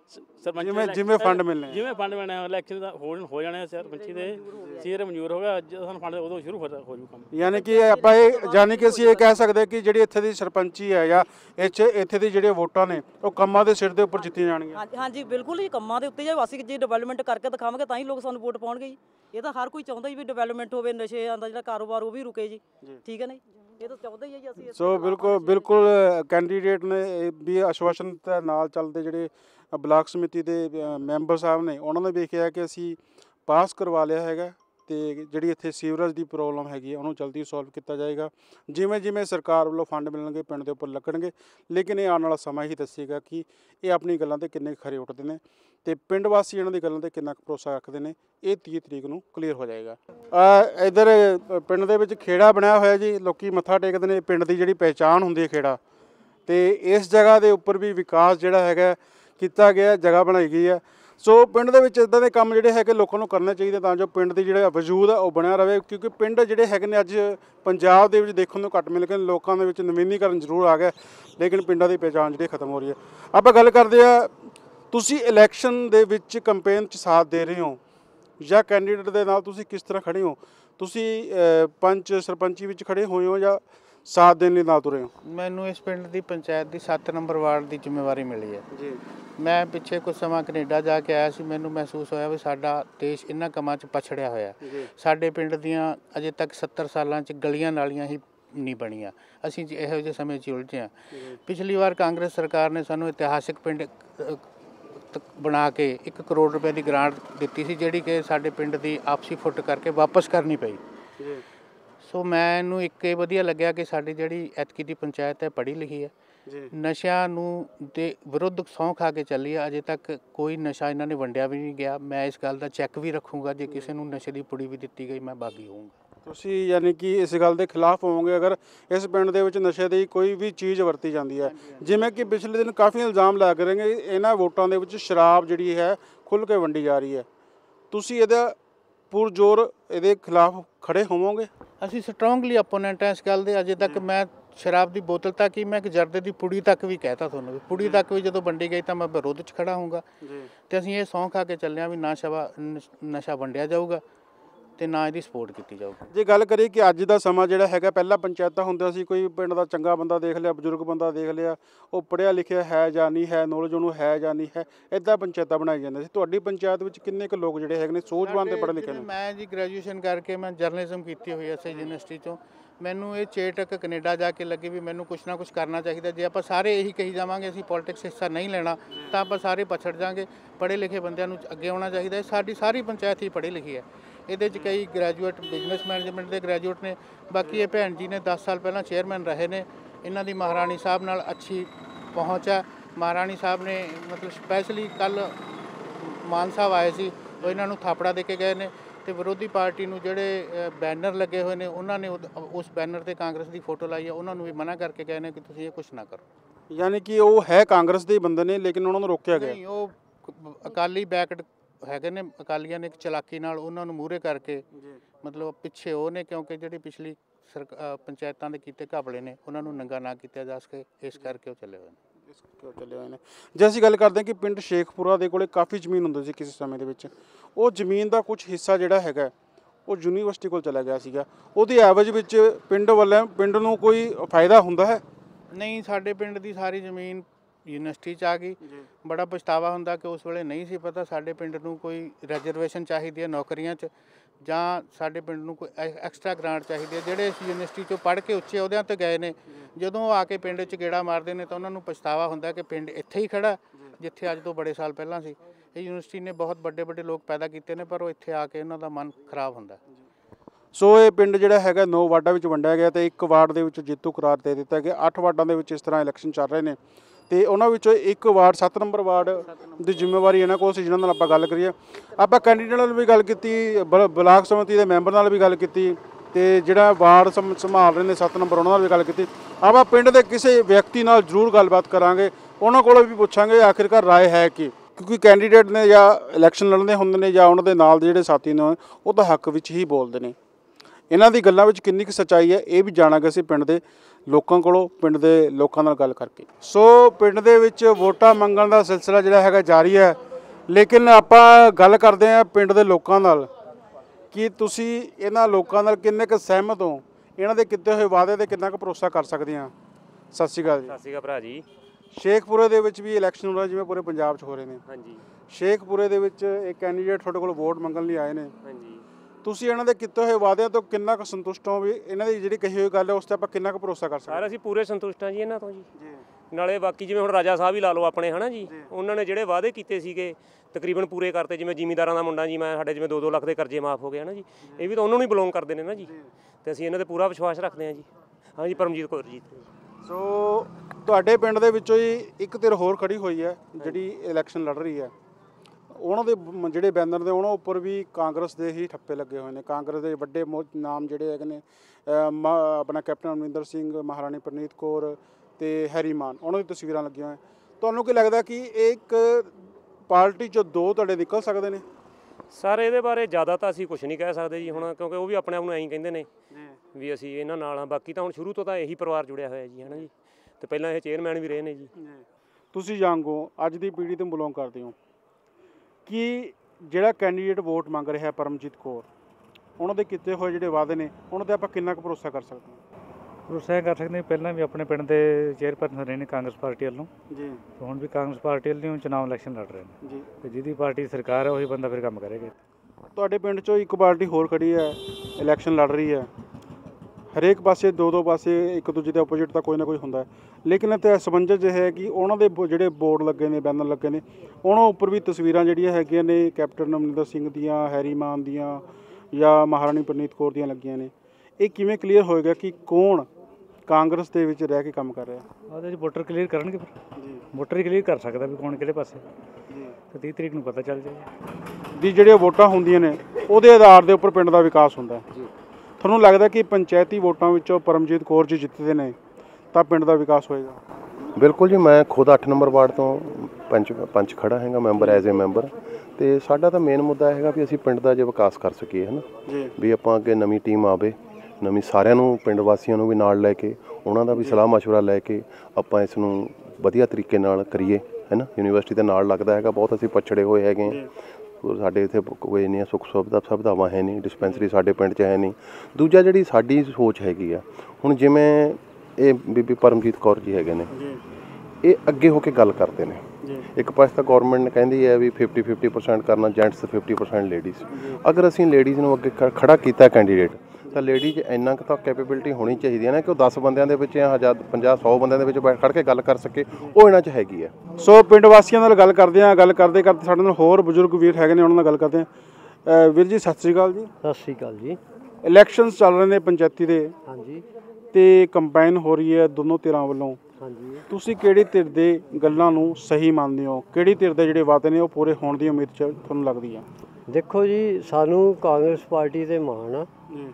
ਸਰਪੰਚ ਜਿਵੇਂ ਜਿਵੇਂ ਫੰਡ ਮਿਲਣੇ ਆ। ਜਿਵੇਂ ਫੰਡ ਮਿਲਣੇ ਇਲੈਕਸ਼ਨ ਦਾ ਹੋ ਹੋ ਜਾਣੇ ਆ ਸਰਪੰਚੀ ਦੇ ਸੀਰ ਮਨਜ਼ੂਰ ਹੋ ਗਿਆ ਜਦੋਂ ਸਾਨੂੰ ਫੰਡ ਉਦੋਂ ਸ਼ੁਰੂ ਹੋ ਹੋ ਜੂ ਕੰਮ। ਯਾਨੀ ਕਿ ਆਪਾਂ ਇਹ ਯਾਨੀ ਕਿ ਅਸੀਂ ਇਹ ਕਹਿ ਸਕਦੇ ਕਿ ਜਿਹੜੀ ਇੱਥੇ ਦੀ ਸਰਪੰਚੀ ਹੈ ਜਾਂ ਇੱਥੇ ਇੱਥੇ ਦੀ ਜਿਹੜੀਆਂ ਵੋਟਾਂ ਨੇ ਉਹ ਕੰਮਾਂ ਦੇ ਸਿਰ ਦੇ ਉੱਪਰ ਜਿੱਤੀਆਂ ਜਾਣਗੀਆਂ। ਹਾਂਜੀ ਹਾਂਜੀ ਬਿਲਕੁਲ ਜੀ, ਕੰਮਾਂ ਦੇ ਉੱਤੇ ਜੇ ਅਸੀਂ ਜੇ ਡਿਵੈਲਪਮੈਂਟ ਕਰਕੇ ਦਿਖਾਵਾਂਗੇ ਤਾਂ ਹੀ ਲੋਕ ਸਾਨੂੰ ਵੋਟ ਪਾਉਣਗੇ ਜੀ। ਇਹ ਤਾਂ ਹਰ ਕੋਈ ਚਾਹੁੰਦਾ ਹੀ ਵੀ ਡਿਵੈਲਪਮੈਂਟ ਹੋਵੇ, ਨਸ਼ਿਆਂ ਦਾ ਜਿਹੜਾ ਕਾਰੋਬਾਰ ਉਹ ਵੀ ਰੁਕੇ ਜੀ, ਠੀਕ ਹੈ ਨਾ ਜੀ, ਇਹ ਤਾਂ ਚਾਹੁੰਦੇ ਹੀ ਆ ਜੀ ਅਸੀਂ। ਸੋ ਬਿਲਕੁਲ ਬਿਲਕੁਲ ਕੈਂਡੀਡੇਟ ਨੇ ਇਹ ਵੀ ਆਸ਼ਵਾਸਨ ਦੇ ਨਾਲ ਚੱਲਦੇ ਜਿਹੜੇ ਬਲਾਕ ਸਮਿਤੀ ਦੇ ਮੈਂਬਰ ਸਾਹਿਬ ਨੇ ਉਹਨਾਂ ਨੇ ਵੇਖਿਆ ਕਿ ਅਸੀਂ ਪਾਸ ਕਰਵਾ ਲਿਆ ਹੈਗਾ ਤੇ ਜਿਹੜੀ ਇੱਥੇ ਸੀਵਰੇਜ ਦੀ ਪ੍ਰੋਬਲਮ ਹੈਗੀ ਉਹਨੂੰ ਜਲਦੀ ਸੋਲਵ ਕੀਤਾ ਜਾਏਗਾ। ਜਿਵੇਂ ਜਿਵੇਂ ਸਰਕਾਰ ਵੱਲੋਂ ਫੰਡ ਮਿਲਣਗੇ ਪਿੰਡ ਦੇ ਉੱਪਰ ਲੱਗਣਗੇ, ਲੇਕਿਨ ਇਹ ਆਉਣ ਵਾਲਾ ਸਮਾਂ ਹੀ ਦੱਸੇਗਾ ਕਿ ਇਹ ਆਪਣੀ ਗੱਲਾਂ ਤੇ ਕਿੰਨੇ ਖਰੇ ਉੱਠਦੇ ਨੇ ਤੇ ਪਿੰਡ ਵਾਸੀ ਇਹਨਾਂ ਦੀ ਗੱਲਾਂ ਤੇ ਕਿੰਨਾ ਕੁ ਭਰੋਸਾ ਰੱਖਦੇ ਨੇ। ਇਹ ਤੀਹ ਤਰੀਕ ਨੂੰ ਕਲੀਅਰ ਹੋ ਜਾਏਗਾ। ਇੱਧਰ ਪਿੰਡ ਦੇ ਵਿੱਚ ਖੇੜਾ ਬਣਿਆ ਹੋਇਆ ਜੀ, ਲੋਕੀ ਮੱਥਾ ਟੇਕਦੇ ਨੇ, ਪਿੰਡ ਦੀ ਜਿਹੜੀ ਪਹਿਚਾਣ ਹੁੰਦੀ ਹੈ ਖੇੜਾ, ਤੇ ਇਸ ਜਗ੍ਹਾ ਦੇ ਉੱਪਰ ਵੀ ਵਿਕਾਸ ਜਿਹੜਾ ਹੈਗਾ ਕੀਤਾ ਗਿਆ, ਜਗ੍ਹਾ ਬਣਾਈ ਗਈ ਹੈ। ਸੋ ਪਿੰਡ ਦੇ ਵਿੱਚ ਇੱਦਾਂ ਦੇ ਕੰਮ ਜਿਹੜੇ ਹੈਗੇ ਲੋਕਾਂ ਨੂੰ ਕਰਨੇ ਚਾਹੀਦੇ ਤਾਂ ਜੋ ਪਿੰਡ ਦੀ ਜਿਹੜਾ ਵਜੂਦ ਆ ਉਹ ਬਣਿਆ ਰਹੇ, ਕਿਉਂਕਿ ਪਿੰਡ ਜਿਹੜੇ ਹੈਗੇ ਨੇ ਅੱਜ ਪੰਜਾਬ ਦੇ ਵਿੱਚ ਦੇਖਣ ਨੂੰ ਘੱਟ ਮਿਲ ਕੇ ਲੋਕਾਂ ਦੇ ਵਿੱਚ ਨਵੀਨੀਕਰਨ ਜ਼ਰੂਰ ਆ ਗਿਆ, ਲੇਕਿਨ ਪਿੰਡਾਂ ਦੀ ਪਹਿਚਾਣ ਜਿਹੜੀ ਖਤਮ ਹੋ ਰਹੀ ਹੈ। ਆਪਾਂ ਗੱਲ ਕਰਦੇ ਆ, ਤੁਸੀਂ ਇਲੈਕਸ਼ਨ ਦੇ ਵਿੱਚ ਕੰਪੇਨ 'ਚ ਸਾਥ ਦੇ ਰਹੇ ਹੋ ਜਾਂ ਕੈਂਡੀਡੇਟ ਦੇ ਨਾਲ ਤੁਸੀਂ ਕਿਸ ਤਰ੍ਹਾਂ ਖੜੇ ਹੋ? ਤੁਸੀਂ ਪੰਚ ਸਰਪੰਚੀ ਵਿੱਚ ਖੜੇ ਹੋਏ ਹੋ ਜਾਂ ਸਾਥ ਦੇਣ ਲਈ ਨਾਲ ਤੁਰੇ ਹੋ? ਮੈਨੂੰ ਇਸ ਪਿੰਡ ਦੀ ਪੰਚਾਇਤ ਦੀ ਸੱਤ ਨੰਬਰ ਵਾਰਡ ਦੀ ਜ਼ਿੰਮੇਵਾਰੀ ਮਿਲੀ ਹੈ ਜੀ। ਮੈਂ ਪਿੱਛੇ ਕੁਝ ਸਮਾਂ ਕੈਨੇਡਾ ਜਾ ਕੇ ਆਇਆ ਸੀ, ਮੈਨੂੰ ਮਹਿਸੂਸ ਹੋਇਆ ਵੀ ਸਾਡਾ ਦੇਸ਼ ਇਹਨਾਂ ਕੰਮਾਂ 'ਚ ਪਛੜਿਆ ਹੋਇਆ। ਸਾਡੇ ਪਿੰਡ ਦੀਆਂ ਅਜੇ ਤੱਕ ਸੱਤਰ ਸਾਲਾਂ 'ਚ ਗਲੀਆਂ ਨਾਲੀਆਂ ਹੀ ਨਹੀਂ ਬਣੀਆਂ। ਅਸੀਂ ਇਹੋ ਜਿਹੇ ਸਮੇਂ 'ਚ ਉਲਝੇ ਹਾਂ। ਪਿਛਲੀ ਵਾਰ ਕਾਂਗਰਸ ਸਰਕਾਰ ਨੇ ਸਾਨੂੰ ਇਤਿਹਾਸਿਕ ਪਿੰਡ ਬਣਾ ਕੇ ਇੱਕ ਕਰੋੜ ਰੁਪਏ ਦੀ ਗ੍ਰਾਂਟ ਦਿੱਤੀ ਸੀ, ਜਿਹੜੀ ਕਿ ਸਾਡੇ ਪਿੰਡ ਦੀ ਆਪਸੀ ਫੁੱਟ ਕਰਕੇ ਵਾਪਸ ਕਰਨੀ ਪਈ। ਸੋ ਮੈਨੂੰ ਇੱਕ ਇਹ ਵਧੀਆ ਲੱਗਿਆ ਕਿ ਸਾਡੀ ਜਿਹੜੀ ਐਤਕੀ ਦੀ ਪੰਚਾਇਤ ਹੈ ਪੜ੍ਹੀ ਲਿਖੀ ਹੈ, ਨਸ਼ਿਆਂ ਨੂੰ ਦੇ ਵਿਰੁੱਧ ਸਹੁੰ ਖਾ ਕੇ ਚੱਲੀ ਹੈ। ਅਜੇ ਤੱਕ ਕੋਈ ਨਸ਼ਾ ਇਹਨਾਂ ਨੇ ਵੰਡਿਆ ਵੀ ਨਹੀਂ ਗਿਆ। ਮੈਂ ਇਸ ਗੱਲ ਦਾ ਚੈੱਕ ਵੀ ਰੱਖੂੰਗਾ, ਜੇ ਕਿਸੇ ਨੂੰ ਨਸ਼ੇ ਦੀ ਪੁੜੀ ਵੀ ਦਿੱਤੀ ਗਈ ਮੈਂ ਬਾਗੀ ਹੋਊਂਗਾ। ਤੁਸੀਂ ਯਾਨੀ ਕਿ ਇਸ ਗੱਲ ਦੇ ਖਿਲਾਫ ਹੋਵੋਗੇ ਅਗਰ ਇਸ ਪਿੰਡ ਦੇ ਵਿੱਚ ਨਸ਼ੇ ਦੀ ਕੋਈ ਵੀ ਚੀਜ਼ ਵਰਤੀ ਜਾਂਦੀ ਹੈ? ਜਿਵੇਂ ਕਿ ਪਿਛਲੇ ਦਿਨ ਕਾਫੀ ਇਲਜ਼ਾਮ ਲੱਗ ਰਹੇ ਨੇ ਇਹਨਾਂ ਵੋਟਾਂ ਦੇ ਵਿੱਚ ਸ਼ਰਾਬ ਜਿਹੜੀ ਹੈ ਖੁੱਲ੍ਹ ਕੇ ਵੰਡੀ ਜਾ ਰਹੀ ਹੈ, ਤੁਸੀਂ ਇਹਦਾ ਪੁਰਜ਼ੋਰ ਇਹਦੇ ਖਿਲਾਫ ਖੜੇ ਹੋਵੋਗੇ? ਅਸੀਂ ਸਟਰੋਂਗਲੀ ਅਪੋਨੈਂਟ ਹਾਂ ਇਸ ਗੱਲ ਦੇ। ਅਜੇ ਤੱਕ ਮੈਂ ਸ਼ਰਾਬ ਦੀ ਬੋਤਲ ਤੱਕ ਹੀ, ਮੈਂ ਇੱਕ ਜਰਦੇ ਦੀ ਪੁੜੀ ਤੱਕ ਵੀ ਕਹਿਤਾ ਤੁਹਾਨੂੰ ਵੀ ਪੁੜੀ ਤੱਕ ਵੀ ਜਦੋਂ ਵੰਡੀ ਗਈ ਤਾਂ ਮੈਂ ਵਿਰੋਧ 'ਚ ਖੜਾ ਹੋਊਂਗਾ। ਅਤੇ ਅਸੀਂ ਇਹ ਸਹੁੰ ਖਾ ਕੇ ਚੱਲੇ ਹਾਂ ਵੀ ਨਾ ਸ਼ਵਾ ਨਸ਼ਾ ਵੰਡਿਆ ਜਾਊਗਾ ਤੇ ਨਾ ਇਹਦੀ ਸਪੋਰਟ ਕੀਤੀ ਜਾਊਗੀ। ਜੇ ਗੱਲ ਕਰੀਏ ਕਿ ਅੱਜ ਦਾ ਸਮਾਂ ਜਿਹੜਾ ਹੈਗਾ, ਪਹਿਲਾਂ ਪੰਚਾਇਤਾਂ ਹੁੰਦਾ ਸੀ, ਕੋਈ ਪਿੰਡ ਦਾ ਚੰਗਾ ਬੰਦਾ ਦੇਖ ਲਿਆ, ਬਜ਼ੁਰਗ ਬੰਦਾ ਦੇਖ ਲਿਆ, ਉਹ ਪੜ੍ਹਿਆ ਲਿਖਿਆ ਹੈ ਜਾਂ ਨਹੀਂ ਹੈ, ਨੌਲੇਜ ਉਹਨੂੰ ਹੈ ਜਾਂ ਨਹੀਂ ਹੈ, ਇੱਦਾਂ ਪੰਚਾਇਤਾਂ ਬਣਾਈ ਜਾਂਦੀਆਂ ਸੀ। ਤੁਹਾਡੀ ਪੰਚਾਇਤ ਵਿੱਚ ਕਿੰਨੇ ਕੁ ਲੋਕ ਜਿਹੜੇ ਹੈਗੇ ਨੇ ਸੂਝਵਾਨ ਤੇ ਪੜ੍ਹੇ ਲਿਖੇ ਨੇ? ਮੈਂ ਜੀ ਗ੍ਰੈਜੂਏਸ਼ਨ ਕਰਕੇ ਮੈਂ ਜਰਨਲਿਜ਼ਮ ਕੀਤੀ ਹੋਈ ਐਸ ਯੂਨੀਵਰਸਿਟੀ 'ਚੋਂ। ਮੈਨੂੰ ਇਹ ਚੇਟਕ ਕੈਨੇਡਾ ਜਾ ਕੇ ਲੱਗੀ ਵੀ ਮੈਨੂੰ ਕੁਛ ਨਾ ਕੁਛ ਕਰਨਾ ਚਾਹੀਦਾ। ਜੇ ਆਪਾਂ ਸਾਰੇ ਇਹੀ ਕਹੀ ਜਾਵਾਂਗੇ ਅਸੀਂ ਪੋਲੀਟਿਕਸ ਹਿੱਸਾ ਨਹੀਂ ਲੈਣਾ ਤਾਂ ਆਪਾਂ ਸਾਰੇ ਪਛੜ ਜਾਵਾਂਗੇ। ਪੜ੍ਹੇ ਲਿਖੇ ਬੰਦਿਆਂ ਨੂੰ ਅੱਗੇ ਆਉਣਾ ਚਾਹੀਦਾ। ਸਾਡੀ ਸਾਰੀ ਪੰਚਾਇਤ ਹੀ ਪੜ੍ਹੀ ਲਿਖੀ ਹੈ। ਇਹਦੇ 'ਚ ਕਈ ਗ੍ਰੈਜੂਏਟ ਬਿਜ਼ਨਸ ਮੈਨੇਜਮੈਂਟ ਦੇ ਗ੍ਰੈਜੂਏਟ ਨੇ। ਬਾਕੀ ਇਹ ਭੈਣ ਜੀ ਨੇ ਦਸ ਸਾਲ ਪਹਿਲਾਂ ਚੇਅਰਮੈਨ ਰਹੇ ਨੇ। ਇਹਨਾਂ ਦੀ ਮਹਾਰਾਣੀ ਸਾਹਿਬ ਨਾਲ ਅੱਛੀ ਪਹੁੰਚ ਹੈ। ਮਹਾਰਾਣੀ ਸਾਹਿਬ ਨੇ ਮਤਲਬ ਸਪੈਸ਼ਲੀ ਕੱਲ੍ਹ ਮਾਨ ਸਾਹਿਬ ਆਏ ਸੀ, ਉਹ ਇਹਨਾਂ ਨੂੰ ਥਾਪੜਾ ਦੇ ਕੇ ਗਏ ਨੇ। ਅਤੇ ਵਿਰੋਧੀ ਪਾਰਟੀ ਨੂੰ ਜਿਹੜੇ ਬੈਨਰ ਲੱਗੇ ਹੋਏ ਨੇ ਉਹਨਾਂ ਨੇ ਉਸ ਬੈਨਰ 'ਤੇ ਕਾਂਗਰਸ ਦੀ ਫੋਟੋ ਲਾਈ ਹੈ, ਉਹਨਾਂ ਨੂੰ ਵੀ ਮਨਾ ਕਰਕੇ ਗਏ ਨੇ ਕਿ ਤੁਸੀਂ ਇਹ ਕੁਛ ਨਾ ਕਰੋ। ਯਾਨੀ ਕਿ ਉਹ ਹੈ ਕਾਂਗਰਸ ਦੇ ਬੰਦੇ ਨੇ ਲੇਕਿਨ ਉਹਨਾਂ ਨੂੰ ਰੋਕਿਆ ਗਿਆ? ਨਹੀਂ, ਉਹ ਅਕਾਲੀ ਬੈਕਡ ਹੈਗੇ ਨੇ। ਅਕਾਲੀਆਂ ਨੇ ਇੱਕ ਚਲਾਕੀ ਨਾਲ ਉਹਨਾਂ ਨੂੰ ਮੂਹਰੇ ਕਰਕੇ ਮਤਲਬ ਪਿੱਛੇ ਉਹ ਨੇ, ਕਿਉਂਕਿ ਜਿਹੜੀ ਪਿਛਲੀ ਸਰਕਾਰ ਪੰਚਾਇਤਾਂ ਦੇ ਕੀਤੇ ਘਪਲੇ ਨੇ ਉਹਨਾਂ ਨੂੰ ਨੰਗਾ ਨਾ ਕੀਤਾ ਜਾ ਸਕੇ, ਇਸ ਕਰਕੇ ਉਹ ਚੱਲੇ ਹੋਏ ਨੇ। ਚੱਲੇ ਹੋਏ ਨੇ ਜੇ ਅਸੀਂ ਗੱਲ ਕਰਦੇ ਹਾਂ ਕਿ ਪਿੰਡ ਸ਼ੇਖਪੁਰਾ ਦੇ ਕੋਲੇ ਕਾਫੀ ਜ਼ਮੀਨ ਹੁੰਦੀ ਸੀ ਕਿਸੇ ਸਮੇਂ ਦੇ ਵਿੱਚ, ਉਹ ਜ਼ਮੀਨ ਦਾ ਕੁਝ ਹਿੱਸਾ ਜਿਹੜਾ ਹੈਗਾ ਉਹ ਯੂਨੀਵਰਸਿਟੀ ਕੋਲ ਚਲਾ ਗਿਆ ਸੀਗਾ, ਉਹਦੀ ਐਵਰੇਜ ਵਿੱਚ ਪਿੰਡ ਵੱਲੋਂ ਪਿੰਡ ਨੂੰ ਕੋਈ ਫਾਇਦਾ ਹੁੰਦਾ ਹੈ? ਨਹੀਂ, ਸਾਡੇ ਪਿੰਡ ਦੀ ਸਾਰੀ ਜ਼ਮੀਨ ਯੂਨੀਵਰਸਿਟੀ 'ਚ ਆ ਗਈ। ਬੜਾ ਪਛਤਾਵਾ ਹੁੰਦਾ ਕਿ ਉਸ ਵੇਲੇ ਨਹੀਂ ਸੀ ਪਤਾ ਸਾਡੇ ਪਿੰਡ ਨੂੰ ਕੋਈ ਰਿਜ਼ਰਵੇਸ਼ਨ ਚਾਹੀਦੀ ਹੈ ਨੌਕਰੀਆਂ 'ਚ, ਜਾਂ ਸਾਡੇ ਪਿੰਡ ਨੂੰ ਕੋਈ ਐਕਸਟਰਾ ਗ੍ਰਾਂਟ ਚਾਹੀਦੀ ਹੈ। ਜਿਹੜੇ ਇਸ ਯੂਨੀਵਰਸਿਟੀ 'ਚੋਂ ਪੜ੍ਹ ਕੇ ਉੱਚੇ ਅਹੁਦਿਆਂ 'ਤੇ ਗਏ ਨੇ, ਜਦੋਂ ਉਹ ਆ ਕੇ ਪਿੰਡ 'ਚ ਗੇੜਾ ਮਾਰਦੇ ਨੇ ਤਾਂ ਉਹਨਾਂ ਨੂੰ ਪਛਤਾਵਾ ਹੁੰਦਾ ਕਿ ਪਿੰਡ ਇੱਥੇ ਹੀ ਖੜ੍ਹਾ ਜਿੱਥੇ ਅੱਜ ਤੋਂ ਬੜੇ ਸਾਲ ਪਹਿਲਾਂ ਸੀ। ਇਹ ਯੂਨੀਵਰਸਿਟੀ ਨੇ ਬਹੁਤ ਵੱਡੇ ਵੱਡੇ ਲੋਕ ਪੈਦਾ ਕੀਤੇ ਨੇ, ਪਰ ਉਹ ਇੱਥੇ ਆ ਕੇ ਉਹਨਾਂ ਦਾ ਮਨ ਖਰਾਬ ਹੁੰਦਾ। ਸੋ ਇਹ ਪਿੰਡ ਜਿਹੜਾ ਹੈਗਾ ਨੌ ਵਾਰਡਾਂ ਵਿੱਚ ਵੰਡਿਆ ਗਿਆ ਅਤੇ ਇੱਕ ਵਾਰਡ ਦੇ ਵਿੱਚ ਜੇਤੂ ਕਰਾਰ ਦੇ ਦਿੱਤਾ ਗਿਆ। ਅੱਠ ਵਾਰਡਾਂ ਦੇ ਵਿੱਚ ਇਸ ਤਰ੍ਹਾਂ ਇਲੈਕਸ਼ਨ ਚੱਲ ਰਹੇ ਨੇ ਅਤੇ ਉਹਨਾਂ ਵਿੱਚੋਂ ਇੱਕ ਵਾਰਡ ਸੱਤ ਨੰਬਰ ਵਾਰਡ ਦੀ ਜ਼ਿੰਮੇਵਾਰੀ ਇਹਨਾਂ ਕੋਲ ਸੀ, ਜਿਹਨਾਂ ਨਾਲ ਆਪਾਂ ਗੱਲ ਕਰੀਏ। ਆਪਾਂ ਕੈਂਡੀਡੇਟ ਨਾਲ ਵੀ ਗੱਲ ਕੀਤੀ, ਬ ਬਲਾਕ ਸਮਿਤੀ ਦੇ ਮੈਂਬਰ ਨਾਲ ਵੀ ਗੱਲ ਕੀਤੀ ਅਤੇ ਜਿਹੜਾ ਵਾਰਡ ਸਮ ਸੰਭਾਲ ਰਹੇ ਨੇ ਸੱਤ ਨੰਬਰ ਉਹਨਾਂ ਨਾਲ ਵੀ ਗੱਲ ਕੀਤੀ। ਆਪਾਂ ਪਿੰਡ ਦੇ ਕਿਸੇ ਵਿਅਕਤੀ ਨਾਲ ਜ਼ਰੂਰ ਗੱਲਬਾਤ ਕਰਾਂਗੇ, ਉਹਨਾਂ ਕੋਲੋਂ ਵੀ ਪੁੱਛਾਂਗੇ ਆਖਿਰਕਾਰ ਰਾਏ ਹੈ ਕਿ, ਕਿਉਂਕਿ ਕੈਂਡੀਡੇਟ ਨੇ ਜਾਂ ਇਲੈਕਸ਼ਨ ਲੜਦੇ ਹੁੰਦੇ ਨੇ ਜਾਂ ਉਹਨਾਂ ਦੇ ਨਾਲ ਦੇ ਜਿਹੜੇ ਸਾਥੀ ਨੇ ਉਹ ਤਾਂ ਹੱਕ ਵਿੱਚ ਹੀ ਬੋਲਦੇ ਨੇ। ਇਹਨਾਂ ਦੀ ਗੱਲਾਂ ਵਿੱਚ ਕਿੰਨੀ ਕੁ ਸੱਚਾਈ ਹੈ ਇਹ ਵੀ ਜਾਣਾਂਗੇ ਅਸੀਂ ਪਿੰਡ ਦੇ ਲੋਕਾਂ ਕੋਲੋਂ, ਪਿੰਡ ਦੇ ਲੋਕਾਂ ਨਾਲ ਗੱਲ ਕਰਕੇ। ਸੋ ਪਿੰਡ ਦੇ ਵਿੱਚ ਵੋਟਾਂ ਮੰਗਣ ਦਾ ਸਿਲਸਿਲਾ ਜਿਹੜਾ ਹੈਗਾ ਜਾਰੀ ਹੈ, ਲੇਕਿਨ ਆਪਾਂ ਗੱਲ ਕਰਦੇ ਹਾਂ ਪਿੰਡ ਦੇ ਲੋਕਾਂ ਨਾਲ ਕਿ ਤੁਸੀਂ ਇਹਨਾਂ ਲੋਕਾਂ ਨਾਲ ਕਿੰਨੇ ਕੁ ਸਹਿਮਤ ਹੋ, ਇਹਨਾਂ ਦੇ ਕੀਤੇ ਹੋਏ ਵਾਅਦੇ 'ਤੇ ਕਿੰਨਾ ਕੁ ਭਰੋਸਾ ਕਰ ਸਕਦੇ ਹਾਂ। ਸਤਿ ਸ਼੍ਰੀ ਅਕਾਲ ਜੀ। ਸਤਿ ਸ਼੍ਰੀ ਅਕਾਲ ਭਰਾ ਜੀ। ਸ਼ੇਖਪੁਰੇ ਦੇ ਵਿੱਚ ਵੀ ਇਲੈਕਸ਼ਨ ਹੋ ਰਿਹਾ ਜਿਵੇਂ ਪੂਰੇ ਪੰਜਾਬ 'ਚ ਹੋ ਰਹੇ ਨੇ। ਹਾਂਜੀ ਸ਼ੇਖਪੁਰੇ ਦੇ ਵਿੱਚ ਇੱਕ ਕੈਂਡੀਡੇਟ ਤੁਹਾਡੇ ਕੋਲ ਵੋਟ ਮੰਗਣ ਲਈ ਆਏ ਨੇ। ਹਾਂਜੀ ਤੁਸੀਂ ਇਹਨਾਂ ਦੇ ਕੀਤੇ ਹੋਏ ਵਾਅਦਿਆਂ ਤੋਂ ਕਿੰਨਾ ਕੁ ਸੰਤੁਸ਼ਟ ਹੋ, ਵੀ ਇਹਨਾਂ ਦੀ ਜਿਹੜੀ ਕਹੀ ਹੋਈ ਗੱਲ ਹੈ ਉਸ 'ਤੇ ਆਪਾਂ ਕਿੰਨਾ ਕੁ ਭਰੋਸਾ ਕਰ ਸਕਦੇ ਹਾਂ? ਸਰ ਅਸੀਂ ਪੂਰੇ ਸੰਤੁਸ਼ਟ ਹਾਂ ਜੀ ਇਹਨਾਂ ਤੋਂ ਜੀ। ਜੀ ਨਾਲੇ ਬਾਕੀ ਜਿਵੇਂ ਹੁਣ ਰਾਜਾ ਸਾਹਿਬ ਹੀ ਲਾ ਲਓ ਆਪਣੇ ਹੈ ਨਾ ਜੀ, ਉਹਨਾਂ ਨੇ ਜਿਹੜੇ ਵਾਅਦੇ ਕੀਤੇ ਸੀਗੇ ਤਕਰੀਬਨ ਪੂਰੇ ਕਰਤੇ। ਜਿਵੇਂ ਜ਼ਿਮੀਂਦਾਰਾਂ ਦਾ ਮੁੰਡਾ ਜੀ, ਮੈਂ ਸਾਡੇ ਜਿਵੇਂ ਦੋ ਦੋ ਲੱਖ ਦੇ ਕਰਜ਼ੇ ਮਾਫ ਹੋ ਗਏ ਨਾ ਜੀ, ਇਹ ਵੀ ਤਾਂ ਉਹਨਾਂ ਨੂੰ ਹੀ ਬਿਲੋਂਗ ਕਰਦੇ ਨੇ ਨਾ ਜੀ, ਤੇ ਅਸੀਂ ਇਹਨਾਂ ਤੇ ਪੂਰਾ ਵਿਸ਼ਵਾਸ ਰੱਖਦੇ ਹਾਂ ਜੀ। ਹਾਂਜੀ ਪਰਮਜੀਤ ਕੌਰ ਜੀ। ਸੋ ਤੁਹਾਡੇ ਪਿੰਡ ਦੇ ਵਿੱਚੋਂ ਹੀ ਇੱਕ ਧਿਰ ਹੋਰ ਖੜੀ ਹੋਈ ਹੈ ਜਿਹੜੀ ਇਲੈਕਸ਼ਨ ਲੜ ਰਹੀ ਹੈ, ਉਹਨਾਂ ਦੇ ਮ- ਜਿਹੜੇ ਬੈਨਰ ਦੇ ਉਹਨਾਂ ਉੱਪਰ ਵੀ ਕਾਂਗਰਸ ਦੇ ਹੀ ਠੱਪੇ ਲੱਗੇ ਹੋਏ ਨੇ। ਕਾਂਗਰਸ ਦੇ ਵੱਡੇ ਮੋ ਨਾਮ ਜਿਹੜੇ ਹੈਗੇ ਨੇ ਅ, ਮ ਆਪਣਾ ਕੈਪਟਨ ਅਮਰਿੰਦਰ ਸਿੰਘ, ਮਹਾਰਾਣੀ ਪ੍ਰਨੀਤ ਕੌਰ ਤੇ ਹੈਰੀ ਮਾਨ, ਉਹਨਾਂ ਦੀ ਤਸਵੀਰਾਂ ਲੱਗੀਆਂ ਹੋਈਆਂ। ਤੁਹਾਨੂੰ ਕੀ ਲੱਗਦਾ ਕਿ ਇਹ ਇੱਕ ਪਾਰਟੀ 'ਚੋਂ ਦੋ ਤੁਹਾਡੇ ਨਿਕਲ ਸਕਦੇ ਨੇ? ਸਰ ਇਹਦੇ ਬਾਰੇ ਜ਼ਿਆਦਾ ਤਾਂ ਅਸੀਂ ਕੁਝ ਨਹੀਂ ਕਹਿ ਸਕਦੇ ਜੀ ਹੁਣ, ਕਿਉਂਕਿ ਉਹ ਵੀ ਆਪਣੇ ਆਪ ਨੂੰ ਐਂ ਹੀ ਕਹਿੰਦੇ ਨੇ ਵੀ ਅਸੀਂ ਇਹਨਾਂ ਨਾਲ ਹਾਂ। ਬਾਕੀ ਤਾਂ ਹੁਣ ਸ਼ੁਰੂ ਤੋਂ ਤਾਂ ਇਹੀ ਪਰਿਵਾਰ ਜੁੜਿਆ ਹੋਇਆ ਜੀ ਹੈ ਨਾ ਜੀ, ਤੇ ਪਹਿਲਾਂ ਇਹ ਚੇਅਰਮੈਨ ਵੀ ਰਹੇ ਨੇ ਜੀ। ਤੁਸੀਂ ਯੰਗ ਹੋ, ਅੱਜ ਦੀ ਪੀੜ੍ਹੀ ਤੋਂ ਬਿਲੋਂਗ ਕਰਦੇ ਹੋ, ਕਿ ਜਿਹੜਾ ਕੈਂਡੀਡੇਟ ਵੋਟ ਮੰਗ ਰਿਹਾ ਪਰਮਜੀਤ ਕੌਰ, ਉਹਨਾਂ ਦੇ ਕੀਤੇ ਹੋਏ ਜਿਹੜੇ ਵਾਅਦੇ ਨੇ ਉਹਨਾਂ 'ਤੇ ਆਪਾਂ ਕਿੰਨਾ ਕੁ ਭਰੋਸਾ ਕਰ ਸਕਦੇ ਹਾਂ? ਭਰੋਸਾ ਕਰ ਸਕਦੇ ਹਾਂ। ਪਹਿਲਾਂ ਵੀ ਆਪਣੇ ਪਿੰਡ ਦੇ ਚੇਅਰਪਰਸਨ ਰਹੇ ਨੇ ਕਾਂਗਰਸ ਪਾਰਟੀ ਵੱਲੋਂ, ਜੀ ਹੁਣ ਵੀ ਕਾਂਗਰਸ ਪਾਰਟੀ ਵੱਲੋਂ ਚੁਣਾਵ ਇਲੈਕਸ਼ਨ ਲੜ ਰਹੇ ਨੇ, ਜੀ ਤੇ ਜਿਹਦੀ ਪਾਰਟੀ ਸਰਕਾਰ ਹੈ ਉਹੀ ਬੰਦਾ ਫਿਰ ਕੰਮ ਕਰੇਗਾ। ਤੁਹਾਡੇ ਪਿੰਡ 'ਚੋਂ ਇੱਕ ਪਾਰਟੀ ਹੋਰ ਖੜੀ ਹੈ, ਇਲੈਕਸ਼ਨ ਲੜ ਰਹੀ ਹੈ। ਹਰੇਕ ਪਾਸੇ ਦੋ ਦੋ ਪਾਸੇ ਇੱਕ ਦੂਜੇ ਦੇ ਆਪੋਜੀਟ ਤਾਂ ਕੋਈ ਨਾ ਕੋਈ ਹੁੰਦਾ ਹੈ, ਲੇਕਿਨ ਇੱਥੇ ਅਸਮੰਜਸ ਇਹ ਹੈ ਕਿ ਉਹਨਾਂ ਦੇ ਬ- ਜਿਹੜੇ ਬੋਰਡ ਲੱਗੇ ਨੇ, ਬੈਨਰ ਲੱਗੇ ਨੇ, ਉਹਨਾਂ ਉੱਪਰ ਵੀ ਤਸਵੀਰਾਂ ਜਿਹੜੀਆਂ ਹੈਗੀਆਂ ਨੇ ਕੈਪਟਨ ਅਮਰਿੰਦਰ ਸਿੰਘ ਦੀਆਂ, ਹੈਰੀ ਮਾਨ ਦੀਆਂ ਜਾਂ ਮਹਾਰਾਣੀ ਪ੍ਰਨੀਤ ਕੌਰ ਦੀਆਂ ਲੱਗੀਆਂ ਨੇ। ਇਹ ਕਿਵੇਂ ਕਲੀਅਰ ਹੋਏਗਾ ਕਿ ਕੌਣ ਕਾਂਗਰਸ ਦੇ ਵਿੱਚ ਰਹਿ ਕੇ ਕੰਮ ਕਰ ਰਿਹਾ? ਉਹਦੇ 'ਚ ਵੋਟਰ ਕਲੀਅਰ ਕਰਨਗੇ, ਫਿਰ ਜੀ ਵੋਟਰ ਹੀ ਕਲੀਅਰ ਕਰ ਸਕਦਾ ਵੀ ਕੌਣ ਕਿਹੜੇ ਪਾਸੇ, ਜੀ ਤੇ ਤੀਹ ਤਰੀਕ ਨੂੰ ਪਤਾ ਚੱਲ ਜਾਏਗਾ। ਦੀ ਜਿਹੜੀਆਂ ਵੋਟਾਂ ਹੁੰਦੀਆਂ ਨੇ ਉਹਦੇ ਆਧਾਰ ਦੇ ਉੱਪਰ ਪਿੰਡ ਦਾ ਵਿਕਾਸ ਹੁੰਦਾ ਹੈ। ਤੁਹਾਨੂੰ ਲੱਗਦਾ ਕਿ ਪੰਚਾਇਤੀ ਵੋਟਾਂ ਵਿੱਚੋਂ ਪਰਮਜੀਤ ਕੌਰ ਜੀ ਜਿੱਤਦੇ ਨੇ ਤਾਂ ਪਿੰਡ ਦਾ ਵਿਕਾਸ ਹੋਏਗਾ? ਬਿਲਕੁਲ ਜੀ, ਮੈਂ ਖੁਦ ਅੱਠ ਨੰਬਰ ਵਾਰਡ ਤੋਂ ਪੰਚ ਪੰਚ ਖੜਾ ਹੈਗਾ, ਮੈਂਬਰ ਐਜ਼ ਏ ਮੈਂਬਰ, ਤੇ ਸਾਡਾ ਤਾਂ ਮੇਨ ਮੁੱਦਾ ਹੈਗਾ ਵੀ ਅਸੀਂ ਪਿੰਡ ਦਾ ਜੇ ਵਿਕਾਸ ਕਰ ਸਕੀਏ ਹੈ ਨਾ, ਜੀ ਵੀ ਆਪਾਂ ਅੱਗੇ ਨਵੀਂ ਟੀਮ ਆਵੇ, ਨਵੀਂ ਸਾਰਿਆਂ ਨੂੰ ਪਿੰਡ ਵਾਸੀਆਂ ਨੂੰ ਵੀ ਨਾਲ ਲੈ ਕੇ, ਉਹਨਾਂ ਦਾ ਵੀ ਸਲਾਹ ਮਸ਼ਵਰਾ ਲੈ ਕੇ ਆਪਾਂ ਇਸ ਨੂੰ ਵਧੀਆ ਤਰੀਕੇ ਨਾਲ ਕਰੀਏ ਹੈ ਨਾ। ਯੂਨੀਵਰਸਿਟੀ ਦੇ ਨਾਲ ਲੱਗਦਾ ਹੈਗਾ, ਬਹੁਤ ਅਸੀਂ ਪਛੜੇ ਹੋਏ ਹੈਗੇ ਹਾਂ, ਸਾਡੇ ਇੱਥੇ ਕੋਈ ਇੰਨੀਆਂ ਸੁੱਖ ਸੁਵਿਧਾ ਸੁਵਿਧਾਵਾਂ ਹੈ ਨਹੀਂ, ਡਿਸਪੈਂਸਰੀ ਸਾਡੇ ਪਿੰਡ 'ਚ ਹੈ ਨਹੀਂ। ਦੂਜਾ ਜਿਹੜੀ ਸਾਡੀ ਸੋਚ ਹੈਗੀ ਆ, ਹੁਣ ਜਿਵੇਂ ਇਹ ਬੀਬੀ ਪਰਮਜੀਤ ਕੌਰ ਜੀ ਹੈਗੇ ਨੇ, ਇਹ ਅੱਗੇ ਹੋ ਕੇ ਗੱਲ ਕਰਦੇ ਨੇ। ਇੱਕ ਪਾਸੇ ਤਾਂ ਗੌਰਮੈਂਟ ਨੇ ਕਹਿੰਦੀ ਹੈ ਵੀ ਫਿਫਟੀ ਫਿਫਟੀ ਪਰਸੈਂਟ ਕਰਨਾ ਜੈਂਟਸ, ਫਿਫਟੀ ਪਰਸੈਂਟ ਲੇਡੀਜ਼। ਅਗਰ ਅਸੀਂ ਲੇਡੀਜ਼ ਨੂੰ ਅੱਗੇ ਖ- ਖੜਾ ਕੀਤਾ ਕੈਂਡੀਡੇਟ, ਤਾਂ ਲੇਡੀ 'ਚ ਇੰਨਾ ਕੁ ਤਾਂ ਕੈਪੇਬਿਲਿਟੀ ਹੋਣੀ ਚਾਹੀਦੀ ਹੈ ਨਾ ਕਿ ਉਹ ਦਸ ਬੰਦਿਆਂ ਦੇ ਵਿੱਚ ਜਾਂ ਹਜ਼ਾਰ ਪੰਜਾਹ ਸੌ ਬੰਦਿਆਂ ਦੇ ਵਿੱਚ ਬੈਠ ਖੜ੍ਹ ਕੇ ਗੱਲ ਕਰ ਸਕੇ, ਉਹ ਇਹਨਾਂ 'ਚ ਹੈਗੀ ਹੈ। ਸੋ ਪਿੰਡ ਵਾਸੀਆਂ ਨਾਲ ਗੱਲ ਕਰਦੇ ਹਾਂ, ਗੱਲ ਕਰਦੇ ਕਰਦੇ ਸਾਡੇ ਨਾਲ ਹੋਰ ਬਜ਼ੁਰਗ ਵੀਰ ਹੈਗੇ ਨੇ, ਉਹਨਾਂ ਨਾਲ ਗੱਲ ਕਰਦੇ ਹਾਂ। ਵੀਰ ਜੀ ਸਤਿ ਸ਼੍ਰੀ ਅਕਾਲ ਜੀ। ਸਤਿ ਸ਼੍ਰੀ ਅਕਾਲ ਜੀ। ਇਲੈਕਸ਼ਨਸ ਚੱਲ ਰਹੇ ਨੇ ਪੰਚਾਇਤੀ ਦੇ, ਹਾਂਜੀ ਤੇ ਕੰਪੇਨ ਹੋ ਰਹੀ ਹੈ ਦੋਨੋਂ ਧਿਰਾਂ ਵੱਲੋਂ। ਹਾਂਜੀ ਤੁਸੀਂ ਕਿਹੜੀ ਧਿਰ ਦੇ ਗੱਲਾਂ ਨੂੰ ਸਹੀ ਮੰਨਦੇ ਹੋ? ਕਿਹੜੀ ਧਿਰ ਦੇ ਜਿਹੜੇ ਵਾਅਦੇ ਨੇ ਉਹ ਪੂਰੇ ਹੋਣ ਦੀ ਉਮੀਦ 'ਚ ਤੁਹਾਨੂੰ ਲੱਗਦੀ ਹੈ? ਦੇਖੋ ਜੀ, ਸਾਨੂੰ ਕਾਂਗਰਸ ਪਾਰਟੀ 'ਤੇ ਮਾਣ ਆ। ਜੀ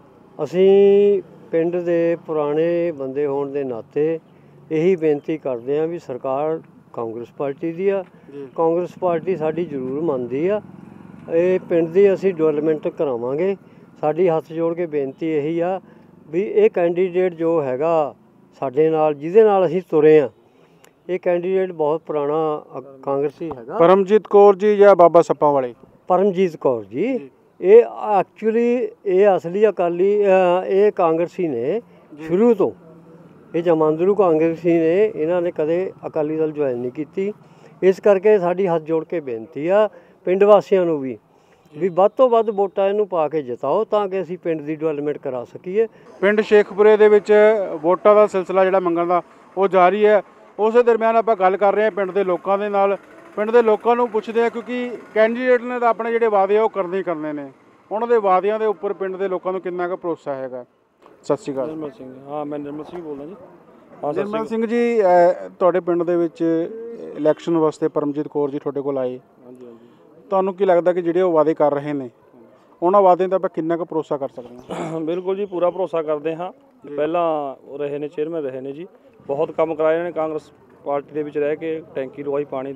ਅਸੀਂ ਪਿੰਡ ਦੇ ਪੁਰਾਣੇ ਬੰਦੇ ਹੋਣ ਦੇ ਨਾਤੇ ਇਹੀ ਬੇਨਤੀ ਕਰਦੇ ਹਾਂ ਵੀ ਸਰਕਾਰ ਕਾਂਗਰਸ ਪਾਰਟੀ ਦੀ ਆ, ਕਾਂਗਰਸ ਪਾਰਟੀ ਸਾਡੀ ਜ਼ਰੂਰ ਮੰਨਦੀ ਆ। ਇਹ ਪਿੰਡ ਦੀ ਅਸੀਂ ਡਿਵੈਲਪਮੈਂਟ ਕਰਾਵਾਂਗੇ। ਸਾਡੀ ਹੱਥ ਜੋੜ ਕੇ ਬੇਨਤੀ ਇਹੀ ਆ ਵੀ ਇਹ ਕੈਂਡੀਡੇਟ ਜੋ ਹੈਗਾ ਸਾਡੇ ਨਾਲ, ਜਿਹਦੇ ਨਾਲ ਅਸੀਂ ਤੁਰੇ ਆ, ਇਹ ਕੈਂਡੀਡੇਟ ਬਹੁਤ ਪੁਰਾਣਾ ਅ, ਕਾਂਗਰਸੀ ਹੈਗਾ। ਪਰਮਜੀਤ ਕੌਰ ਜੀ ਜਾਂ ਬਾਬਾ ਸੱਪਾਂ ਵਾਲੇ? ਪਰਮਜੀਤ ਕੌਰ ਜੀ, ਇਹ ਐਕਚੁਅਲੀ ਇਹ ਅਸਲੀ ਅਕਾਲੀ ਅ, ਇਹ ਕਾਂਗਰਸੀ ਨੇ ਸ਼ੁਰੂ ਤੋਂ, ਇਹ ਜਮਾਂਦਰੂ ਕਾਂਗਰਸੀ ਨੇ, ਇਹਨਾਂ ਨੇ ਕਦੇ ਅਕਾਲੀ ਦਲ ਜੁਆਇਨ ਨਹੀਂ ਕੀਤੀ। ਇਸ ਕਰਕੇ ਸਾਡੀ ਹੱਥ ਜੋੜ ਕੇ ਬੇਨਤੀ ਆ ਪਿੰਡ ਵਾਸੀਆਂ ਨੂੰ ਵੀ ਵੀ ਵੱਧ ਤੋਂ ਵੱਧ ਵੋਟਾਂ ਇਹਨੂੰ ਪਾ ਕੇ ਜਿਤਾਓ ਤਾਂ ਕਿ ਅਸੀਂ ਪਿੰਡ ਦੀ ਡਿਵੈਲਪਮੈਂਟ ਕਰਾ ਸਕੀਏ। ਪਿੰਡ ਸ਼ੇਖਪੁਰੇ ਦੇ ਵਿੱਚ ਵੋਟਾਂ ਦਾ ਸਿਲਸਿਲਾ ਜਿਹੜਾ ਮੰਗਣ ਦਾ ਉਹ ਜਾਰੀ ਹੈ। ਉਸੇ ਦਰਮਿਆਨ ਆਪਾਂ ਗੱਲ ਕਰ ਰਹੇ ਹਾਂ ਪਿੰਡ ਦੇ ਲੋਕਾਂ ਦੇ ਨਾਲ। ਪਿੰਡ ਦੇ ਲੋਕਾਂ ਨੂੰ ਪੁੱਛਦੇ ਆ, ਕਿਉਂਕਿ ਕੈਂਡੀਡੇਟ ਨੇ ਤਾਂ ਆਪਣੇ ਜਿਹੜੇ ਵਾਅਦੇ ਆ ਉਹ ਕਰਨੇ ਹੀ ਕਰਨੇ ਨੇ, ਉਹਨਾਂ ਦੇ ਵਾਅਦਿਆਂ ਦੇ ਉੱਪਰ ਪਿੰਡ ਦੇ ਲੋਕਾਂ ਨੂੰ ਕਿੰਨਾ ਕੁ ਭਰੋਸਾ ਹੈਗਾ? ਸਤਿ ਸ਼੍ਰੀ ਅਕਾਲ। ਨਿਰਮਲ ਸਿੰਘ, ਹਾਂ ਮੈਂ ਨਿਰਮਲ ਸਿੰਘ ਬੋਲਦਾ ਜੀ। ਨਿਰਮਲ ਸਿੰਘ ਜੀ, ਅ, ਤੁਹਾਡੇ ਪਿੰਡ ਦੇ ਵਿੱਚ ਇਲੈਕਸ਼ਨ ਵਾਸਤੇ ਪਰਮਜੀਤ ਕੌਰ ਜੀ ਤੁਹਾਡੇ ਕੋਲ ਆਏ, ਹਾਂਜੀ ਹਾਂਜੀ। ਤੁਹਾਨੂੰ ਕੀ ਲੱਗਦਾ ਕਿ ਜਿਹੜੇ ਉਹ ਵਾਅਦੇ ਕਰ ਰਹੇ ਨੇ ਉਹਨਾਂ ਵਾਅਦਿਆਂ 'ਤੇ ਆਪਾਂ ਕਿੰਨਾ ਕੁ ਭਰੋਸਾ ਕਰ ਸਕਦੇ ਹਾਂ? ਬਿਲਕੁਲ ਜੀ, ਪੂਰਾ ਭਰੋਸਾ ਕਰਦੇ ਹਾਂ। ਪਹਿਲਾਂ ਉਹ ਰਹੇ ਨੇ ਚੇਅਰਮੈਨ ਰਹੇ ਨੇ ਜੀ, ਬਹੁਤ ਕੰਮ ਕਰਾਏ ਨੇ ਕਾਂਗਰਸ ਪਾਰਟੀ ਦੇ ਵਿੱਚ ਰਹਿ ਕੇ, ਟੈਂਕੀ ਲਵਾਈ ਪਾਣੀ ਦੀ,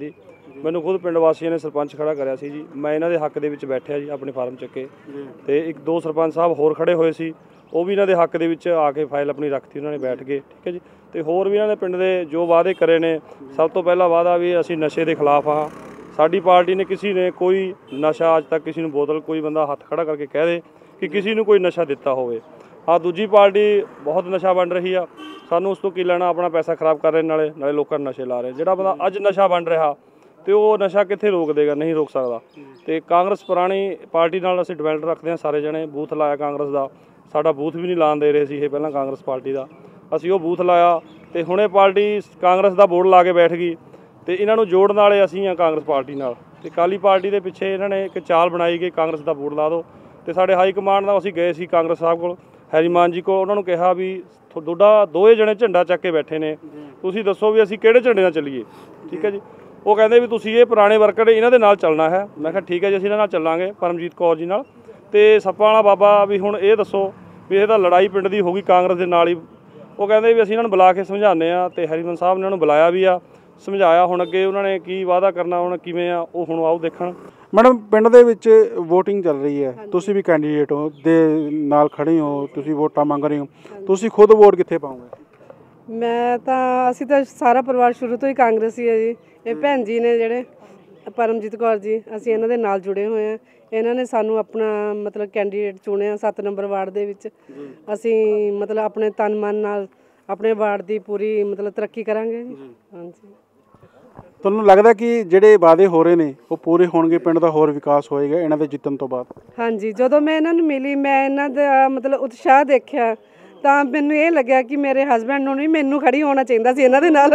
ਮੈਨੂੰ ਖੁਦ ਪਿੰਡ ਵਾਸੀਆਂ ਨੇ ਸਰਪੰਚ ਖੜਾ ਕਰਿਆ ਸੀ ਜੀ। ਮੈਂ ਇਹਨਾਂ ਦੇ ਹੱਕ ਦੇ ਵਿੱਚ ਬੈਠਿਆ ਜੀ ਆਪਣੇ ਫਾਰਮ ਚੱਕੇ ਤੇ ਇੱਕ ਦੋ ਸਰਪੰਚ ਸਾਹਿਬ ਹੋਰ ਖੜੇ ਹੋਏ ਸੀ, ਉਹ ਵੀ ਇਹਨਾਂ ਦੇ ਹੱਕ ਦੇ ਵਿੱਚ ਆ ਕੇ ਫਾਈਲ ਆਪਣੀ ਰੱਖਤੀ, ਉਹਨਾਂ ਨੇ ਬੈਠ ਕੇ, ਠੀਕ ਹੈ ਜੀ। ਤੇ ਹੋਰ ਵੀ ਇਹਨਾਂ ਨੇ ਪਿੰਡ ਦੇ ਜੋ ਵਾਅਦੇ ਕਰੇ ਨੇ, ਸਭ ਤੋਂ ਪਹਿਲਾ ਵਾਅਦਾ ਵੀ ਅਸੀਂ ਨਸ਼ੇ ਦੇ ਖਿਲਾਫ ਆ। ਸਾਡੀ ਪਾਰਟੀ ਨੇ ਕਿਸੇ ਨੇ ਕੋਈ ਨਸ਼ਾ ਅੱਜ ਤੱਕ ਕਿਸੇ ਨੂੰ ਬੋਤਲ ਕੋਈ ਬੰਦਾ ਹੱਥ ਖੜਾ ਕਰਕੇ ਕਹਿ ਦੇ ਕਿ ਕਿਸੇ ਨੂੰ ਕੋਈ ਨਸ਼ਾ ਦਿੱਤਾ ਹੋਵੇ। ਆ ਦੂਜੀ ਪਾਰਟੀ ਬਹੁਤ ਨਸ਼ਾ ਵੰਡ ਰਹੀ ਆ, ਸਾਨੂੰ ਉਸ ਤੋਂ ਕੀ ਲੈਣਾ, ਆਪਣਾ ਪੈਸਾ ਖਰਾਬ ਕਰ ਰਹੇ ਨਾਲੇ ਨਾਲੇ ਲੋਕਾਂ ਨੂੰ ਨਸ਼ੇ ਲਾ ਰਹੇ। ਜਿਹੜਾ ਬੰਦਾ ਅੱਜ ਨਸ਼ਾ ਵੰਡ ਰਿਹਾ ਤੇ ਉਹ ਨਸ਼ਾ ਕਿੱਥੇ ਰੋਕ ਦੇਗਾ, ਨਹੀਂ ਰੋਕ ਸਕਦਾ। ਤੇ ਕਾਂਗਰਸ ਪੁਰਾਣੀ ਪਾਰਟੀ ਨਾਲ ਅਸੀਂ ਡਿਵੈਲਪ ਰੱਖਦੇ ਹਾਂ ਸਾਰੇ ਜਣੇ। ਬੂਥ ਲਾਇਆ ਕਾਂਗਰਸ ਦਾ, ਸਾਡਾ ਬੂਥ ਵੀ ਨਹੀਂ ਲਾਉਣ ਦੇ ਰਹੇ ਸੀ ਇਹ ਪਹਿਲਾਂ ਕਾਂਗਰਸ ਪਾਰਟੀ ਦਾ, ਅਸੀਂ ਉਹ ਬੂਥ ਲਾਇਆ ਤੇ ਹੁਣੇ ਪਾਰਟੀ ਕਾਂਗਰਸ ਦਾ ਬੋਰਡ ਲਾ ਕੇ ਬੈਠ ਗਈ ਤੇ ਇਹਨਾਂ ਨੂੰ ਜੋੜਨ ਵਾਲੇ ਅਸੀਂ ਆ ਕਾਂਗਰਸ ਪਾਰਟੀ ਨਾਲ। ਤੇ ਅਕਾਲੀ ਪਾਰਟੀ ਦੇ ਪਿੱਛੇ ਇਹਨਾਂ ਨੇ ਇੱਕ ਚਾਲ ਬਣਾਈ ਕਿ ਕਾਂਗਰਸ ਦਾ ਬੋਰਡ ਲਾ ਦਿਓ। ਤੇ ਸਾਡੇ ਹਾਈ ਕਮਾਂਡ ਦਾ ਅਸੀਂ ਗਏ ਸੀ ਕਾਂਗਰਸ ਸਾਹਿਬ ਕੋਲ, ਹੈਰੀਮਾਨ ਜੀ ਕੋਲ, ਉਹਨਾਂ ਨੂੰ ਕਿਹਾ ਵੀ ਤੁਹਾਡਾ ਦੋਏ ਜਣੇ ਝੰਡਾ ਚੱਕ ਕੇ ਬੈਠੇ ਨੇ, ਤੁਸੀਂ ਦੱਸੋ ਵੀ ਅਸੀਂ ਕਿਹੜੇ ਝੰਡੇ ਨਾਲ ਚੱਲੀਏ, ਠੀਕ ਹੈ ਜੀ। ਉਹ ਕਹਿੰਦੇ ਵੀ ਤੁਸੀਂ ਇਹ ਪੁਰਾਣੇ ਵਰਕਰ ਇਹਨਾਂ ਦੇ ਨਾਲ ਚੱਲਣਾ ਹੈ। ਮੈਂ ਕਿਹਾ ਠੀਕ ਹੈ ਜੀ, ਅਸੀਂ ਇਹਨਾਂ ਨਾਲ ਚੱਲਾਂਗੇ, ਪਰਮਜੀਤ ਕੌਰ ਜੀ ਨਾਲ। ਤੇ ਸੱਪਾਂ ਵਾਲਾ ਬਾਬਾ ਵੀ ਹੁਣ ਇਹ ਦੱਸੋ ਵੀ ਇਹ ਤਾਂ ਲੜਾਈ ਪਿੰਡ ਦੀ ਹੋ ਗਈ ਕਾਂਗਰਸ ਦੇ ਨਾਲ ਹੀ। ਉਹ ਕਹਿੰਦੇ ਵੀ ਅਸੀਂ ਇਹਨਾਂ ਨੂੰ ਬੁਲਾ ਕੇ ਸਮਝਾਉਂਦੇ ਆ ਤੇ ਹਰੀਮਨ ਸਾਹਿਬ ਨੇ ਇਹਨਾਂ ਨੂੰ ਬੁਲਾਇਆ ਵੀ ਆ, ਸਮਝਾਇਆ। ਹੁਣ ਅੱਗੇ ਉਹਨਾਂ ਨੇ ਕੀ ਵਾਅਦਾ ਕਰਨਾ, ਹੁਣ ਕਿਵੇਂ ਆ, ਉਹ ਹੁਣ ਆਓ ਦੇਖਣ। ਮੈਡਮ ਪਿੰਡ ਦੇ ਵਿੱਚ ਵੋਟਿੰਗ ਚੱਲ ਰਹੀ ਹੈ, ਤੁਸੀਂ ਵੀ ਕੈਂਡੀਡੇਟ ਹੋ ਦੇ ਨਾਲ ਖੜੇ ਹੋ, ਤੁਸੀਂ ਵੋਟਾਂ ਮੰਗ ਰਹੇ ਹੋ, ਤੁਸੀਂ ਖੁਦ ਵੋਟ ਕਿੱਥੇ ਪਾਓਗੇ? ਮੈਂ ਤਾਂ ਅਸੀਂ ਤਾਂ ਸਾਰਾ ਪਰਿਵਾਰ ਸ਼ੁਰੂ ਤੋਂ ਹੀ ਕਾਂਗਰਸੀ ਹੈ ਜੀ। ਇਹ ਭੈਣ ਜੀ ਨੇ ਜਿਹੜੇ ਪਰਮਜੀਤ ਕੌਰ ਜੀ, ਅਸੀਂ ਇਹਨਾਂ ਦੇ ਨਾਲ ਜੁੜੇ ਹੋਏ ਹਾਂ। ਇਹਨਾਂ ਨੇ ਸਾਨੂੰ ਆਪਣਾ ਮਤਲਬ ਕੈਂਡੀਡੇਟ ਚੁਣਿਆ ਸੱਤ ਨੰਬਰ ਵਾਰਡ ਦੇ ਵਿੱਚ। ਅਸੀਂ ਮਤਲਬ ਆਪਣੇ ਤਨ ਮਨ ਨਾਲ ਆਪਣੇ ਵਾਰਡ ਦੀ ਪੂਰੀ ਮਤਲਬ ਤਰੱਕੀ ਕਰਾਂਗੇ ਜੀ। ਹਾਂਜੀ, ਤੁਹਾਨੂੰ ਲੱਗਦਾ ਕਿ ਜਿਹੜੇ ਵਾਅਦੇ ਹੋ ਰਹੇ ਨੇ ਉਹ ਪੂਰੇ ਹੋਣਗੇ, ਪਿੰਡ ਦਾ ਹੋਰ ਵਿਕਾਸ ਹੋਏਗਾ ਇਹਨਾਂ ਦੇ ਜਿੱਤਣ ਤੋਂ ਬਾਅਦ? ਹਾਂਜੀ, ਜਦੋਂ ਮੈਂ ਇਹਨਾਂ ਨੂੰ ਮਿਲੀ, ਮੈਂ ਇਹਨਾਂ ਦਾ ਮਤਲਬ ਉਤਸ਼ਾਹ ਦੇਖਿਆ ਤਾਂ ਮੈਨੂੰ ਇਹ ਲੱਗਿਆ ਕਿ ਮੇਰੇ ਹਸਬੈਂਡ ਨੂੰ ਨਹੀਂ, ਮੈਨੂੰ ਖੜੀ ਹੋਣਾ ਚਾਹੀਦਾ ਸੀ ਇਹਨਾਂ ਦੇ ਨਾਲ।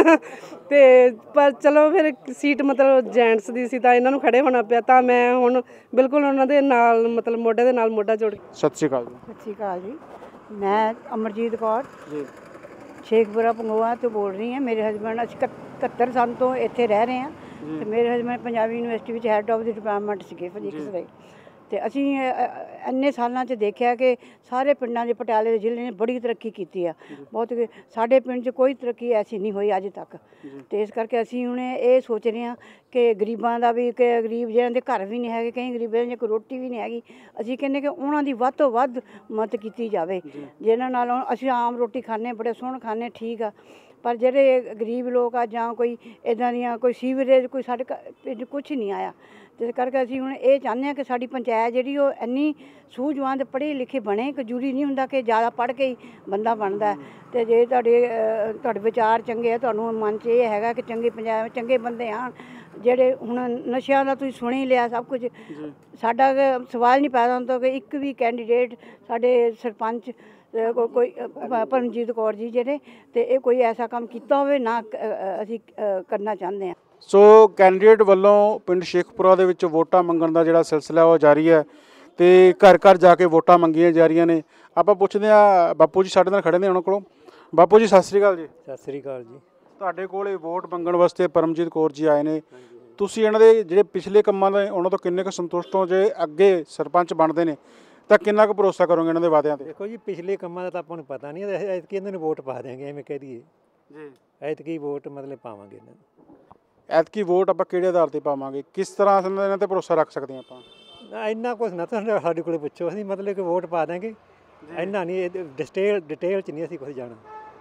ਤੇ ਪਰ ਚਲੋ ਫਿਰ ਸੀਟ ਮਤਲਬ ਜੈਂਟਸ ਦੀ ਸੀ ਤਾਂ ਇਹਨਾਂ ਨੂੰ ਖੜੇ ਹੋਣਾ ਪਿਆ, ਤਾਂ ਮੈਂ ਹੁਣ ਬਿਲਕੁਲ ਉਹਨਾਂ ਦੇ ਨਾਲ ਮਤਲਬ ਮੋਢੇ ਦੇ ਨਾਲ ਮੋਢਾ ਜੋੜ। ਸਤਿ ਸ਼੍ਰੀ ਅਕਾਲ ਜੀ। ਸਤਿ ਸ਼੍ਰੀ ਅਕਾਲ ਜੀ, ਮੈਂ ਅਮਰਜੀਤ ਕੌਰ ਜੀ ਸ਼ੇਖਪੁਰਾ ਪੰਗੋਆ ਤੋਂ ਬੋਲ ਰਹੀ ਹਾਂ। ਮੇਰੇ ਹਸਬੈਂਡ ਅਸੀਂ ਇਕਹੱਤਰ ਸਾਲ ਤੋਂ ਇੱਥੇ ਰਹਿ ਰਹੇ ਹਾਂ ਤੇ ਮੇਰੇ ਹਸਬੈਂਡ ਪੰਜਾਬੀ ਯੂਨੀਵਰਸਿਟੀ ਵਿੱਚ ਹੈੱਡ ਆਫ ਦੀ ਡਿਪਾਰਟਮੈਂਟ ਸੀਗੇ ਫਿਜ਼ਿਕਸ ਦੇ। ਤੇ ਅਸੀਂ ਇੰਨੇ ਸਾਲਾਂ 'ਚ ਦੇਖਿਆ ਕਿ ਸਾਰੇ ਪਿੰਡਾਂ ਦੇ ਪਟਿਆਲੇ ਦੇ ਜ਼ਿਲ੍ਹੇ ਨੇ ਬੜੀ ਤਰੱਕੀ ਕੀਤੀ ਆ ਬਹੁਤ। ਸਾਡੇ ਪਿੰਡ 'ਚ ਕੋਈ ਤਰੱਕੀ ਐਸੀ ਨਹੀਂ ਹੋਈ ਅੱਜ ਤੱਕ। ਤੇ ਇਸ ਕਰਕੇ ਅਸੀਂ ਹੁਣ ਇਹ ਸੋਚ ਰਹੇ ਹਾਂ ਕਿ ਗਰੀਬਾਂ ਦਾ ਵੀ, ਕਿ ਗਰੀਬ ਜਿਹਨਾਂ ਦੇ ਘਰ ਵੀ ਨਹੀਂ ਹੈਗੇ, ਕਈ ਗਰੀਬਾਂ ਦੀ ਕੋਈ ਰੋਟੀ ਵੀ ਨਹੀਂ ਹੈਗੀ, ਅਸੀਂ ਕਹਿੰਦੇ ਕਿ ਉਹਨਾਂ ਦੀ ਵੱਧ ਤੋਂ ਵੱਧ ਮਦਦ ਕੀਤੀ ਜਾਵੇ, ਜਿਹਨਾਂ ਨਾਲ ਅਸੀਂ ਆਮ ਰੋਟੀ ਖਾਂਦੇ, ਬੜੇ ਸੋਹਣ ਖਾਂਦੇ, ਠੀਕ ਆ। ਪਰ ਜਿਹੜੇ ਗਰੀਬ ਲੋਕ ਆ ਜਾਂ ਕੋਈ ਇੱਦਾਂ ਦੀਆਂ ਕੋਈ ਸੀਵਰੇਜ ਕੋਈ ਸਾਡੇ ਪਿੰਡ ਕੁਛ ਨਹੀਂ ਆਇਆ। ਜਿਸ ਕਰਕੇ ਅਸੀਂ ਹੁਣ ਇਹ ਚਾਹੁੰਦੇ ਹਾਂ ਕਿ ਸਾਡੀ ਪੰਚਾਇਤ ਜਿਹੜੀ ਉਹ ਇੰਨੀ ਸੂਝਵਾਨ ਅਤੇ ਪੜ੍ਹੇ ਲਿਖੇ ਬਣੇ ਕਿ ਜ਼ਰੂਰੀ ਨਹੀਂ ਹੁੰਦਾ ਕਿ ਜ਼ਿਆਦਾ ਪੜ੍ਹ ਕੇ ਹੀ ਬੰਦਾ ਬਣਦਾ। ਅਤੇ ਜੇ ਤੁਹਾਡੇ ਤੁਹਾਡੇ ਵਿਚਾਰ ਚੰਗੇ ਆ, ਤੁਹਾਨੂੰ ਮਨ 'ਚ ਇਹ ਹੈਗਾ ਕਿ ਚੰਗੇ ਪੰਜਾਬ ਚੰਗੇ ਬੰਦੇ ਆਉਣ, ਜਿਹੜੇ ਹੁਣ ਨਸ਼ਿਆਂ ਦਾ ਤੁਸੀਂ ਸੁਣ ਹੀ ਲਿਆ ਸਭ ਕੁਝ। ਸਾਡਾ ਸਵਾਲ ਨਹੀਂ ਪੈਦਾ ਹੁੰਦਾ ਕਿ ਇੱਕ ਵੀ ਕੈਂਡੀਡੇਟ ਸਾਡੇ ਸਰਪੰਚ ਕੋਈ ਪਰਮਜੀਤ ਕੌਰ ਜੀ ਜਿਹੜੇ ਤੇ ਇਹ ਕੋਈ ਐਸਾ ਕੰਮ ਕੀਤਾ ਹੋਵੇ ਨਾ ਅਸੀਂ ਕਰਨਾ ਚਾਹੁੰਦੇ ਹਾਂ। ਸੋ ਕੈਂਡੀਡੇਟ ਵੱਲੋਂ ਪਿੰਡ ਸ਼ੇਖਪੁਰਾ ਦੇ ਵਿੱਚ ਵੋਟਾਂ ਮੰਗਣ ਦਾ ਜਿਹੜਾ ਸਿਲਸਿਲਾ ਉਹ ਜਾਰੀ ਹੈ ਤੇ ਘਰ ਘਰ ਜਾ ਕੇ ਵੋਟਾਂ ਮੰਗੀਆਂ ਜਾ ਰਹੀਆਂ ਨੇ। ਆਪਾਂ ਪੁੱਛਦੇ ਹਾਂ, ਬਾਪੂ ਜੀ ਸਾਡੇ ਨਾਲ ਖੜੇ ਨੇ ਉਹਨਾਂ ਕੋਲੋਂ। ਬਾਪੂ ਜੀ ਸਤਿ ਸ੍ਰੀ ਅਕਾਲ ਜੀ। ਸਤਿ ਸ੍ਰੀ ਅਕਾਲ ਜੀ। ਤੁਹਾਡੇ ਕੋਲ ਵੋਟ ਮੰਗਣ ਵਾਸਤੇ ਪਰਮਜੀਤ ਕੌਰ ਜੀ ਆਏ ਨੇ, ਤੁਸੀਂ ਇਹਨਾਂ ਦੇ ਜਿਹੜੇ ਪਿਛਲੇ ਕੰਮਾਂ ਦੇ ਉਹਨਾਂ ਤੋਂ ਕਿੰਨੇ ਕੁ ਸੰਤੁਸ਼ਟ ਹੋ? ਜੇ ਅੱਗੇ ਸਰਪੰਚ ਬਣਦੇ ਨੇ ਤਾਂ ਕਿੰਨਾ ਕੁ ਭਰੋਸਾ ਕਰੋਗੇ ਇਹਨਾਂ ਦੇ ਵਾਅਦਿਆਂ 'ਤੇ? ਦੇਖੋ ਜੀ, ਪਿਛਲੇ ਕੰਮਾਂ ਦਾ ਤਾਂ ਆਪਾਂ ਨੂੰ ਪਤਾ ਨਹੀਂ, ਐਤਕੀ ਇਹਨਾਂ ਨੂੰ ਵੋਟ ਪਾ ਦਿਆਂਗੇ, ਐਵੇਂ ਕਹਿ ਦਈਏ ਜੀ। ਐਤਕੀ ਵੋਟ ਮਤਲਬ ਪਾਵਾਂਗੇ ਇਹਨਾਂ ਨੂੰ। ਐਤਕੀ ਵੋਟ ਆਪਾਂ ਕਿਹੜੇ ਆਧਾਰ 'ਤੇ ਪਾਵਾਂਗੇ? ਕਿਸ ਤਰ੍ਹਾਂ ਇਹਨਾਂ 'ਤੇ ਭਰੋਸਾ ਰੱਖ ਸਕਦੇ ਹਾਂ ਆਪਾਂ? ਇੰਨਾ ਕੁਛ ਨਾ ਤਾਂ ਸਾਡੇ ਕੋਲ ਪੁੱਛੋ, ਅਸੀਂ ਮਤਲਬ ਕਿ ਵੋਟ ਪਾ ਦਾਂਗੇ, ਇੰਨਾ ਨਹੀਂ ਡਿਟੇਲ ਡਿਟੇਲ 'ਚ ਨਹੀਂ ਅਸੀਂ ਕੁਛ ਜਾਣਾ।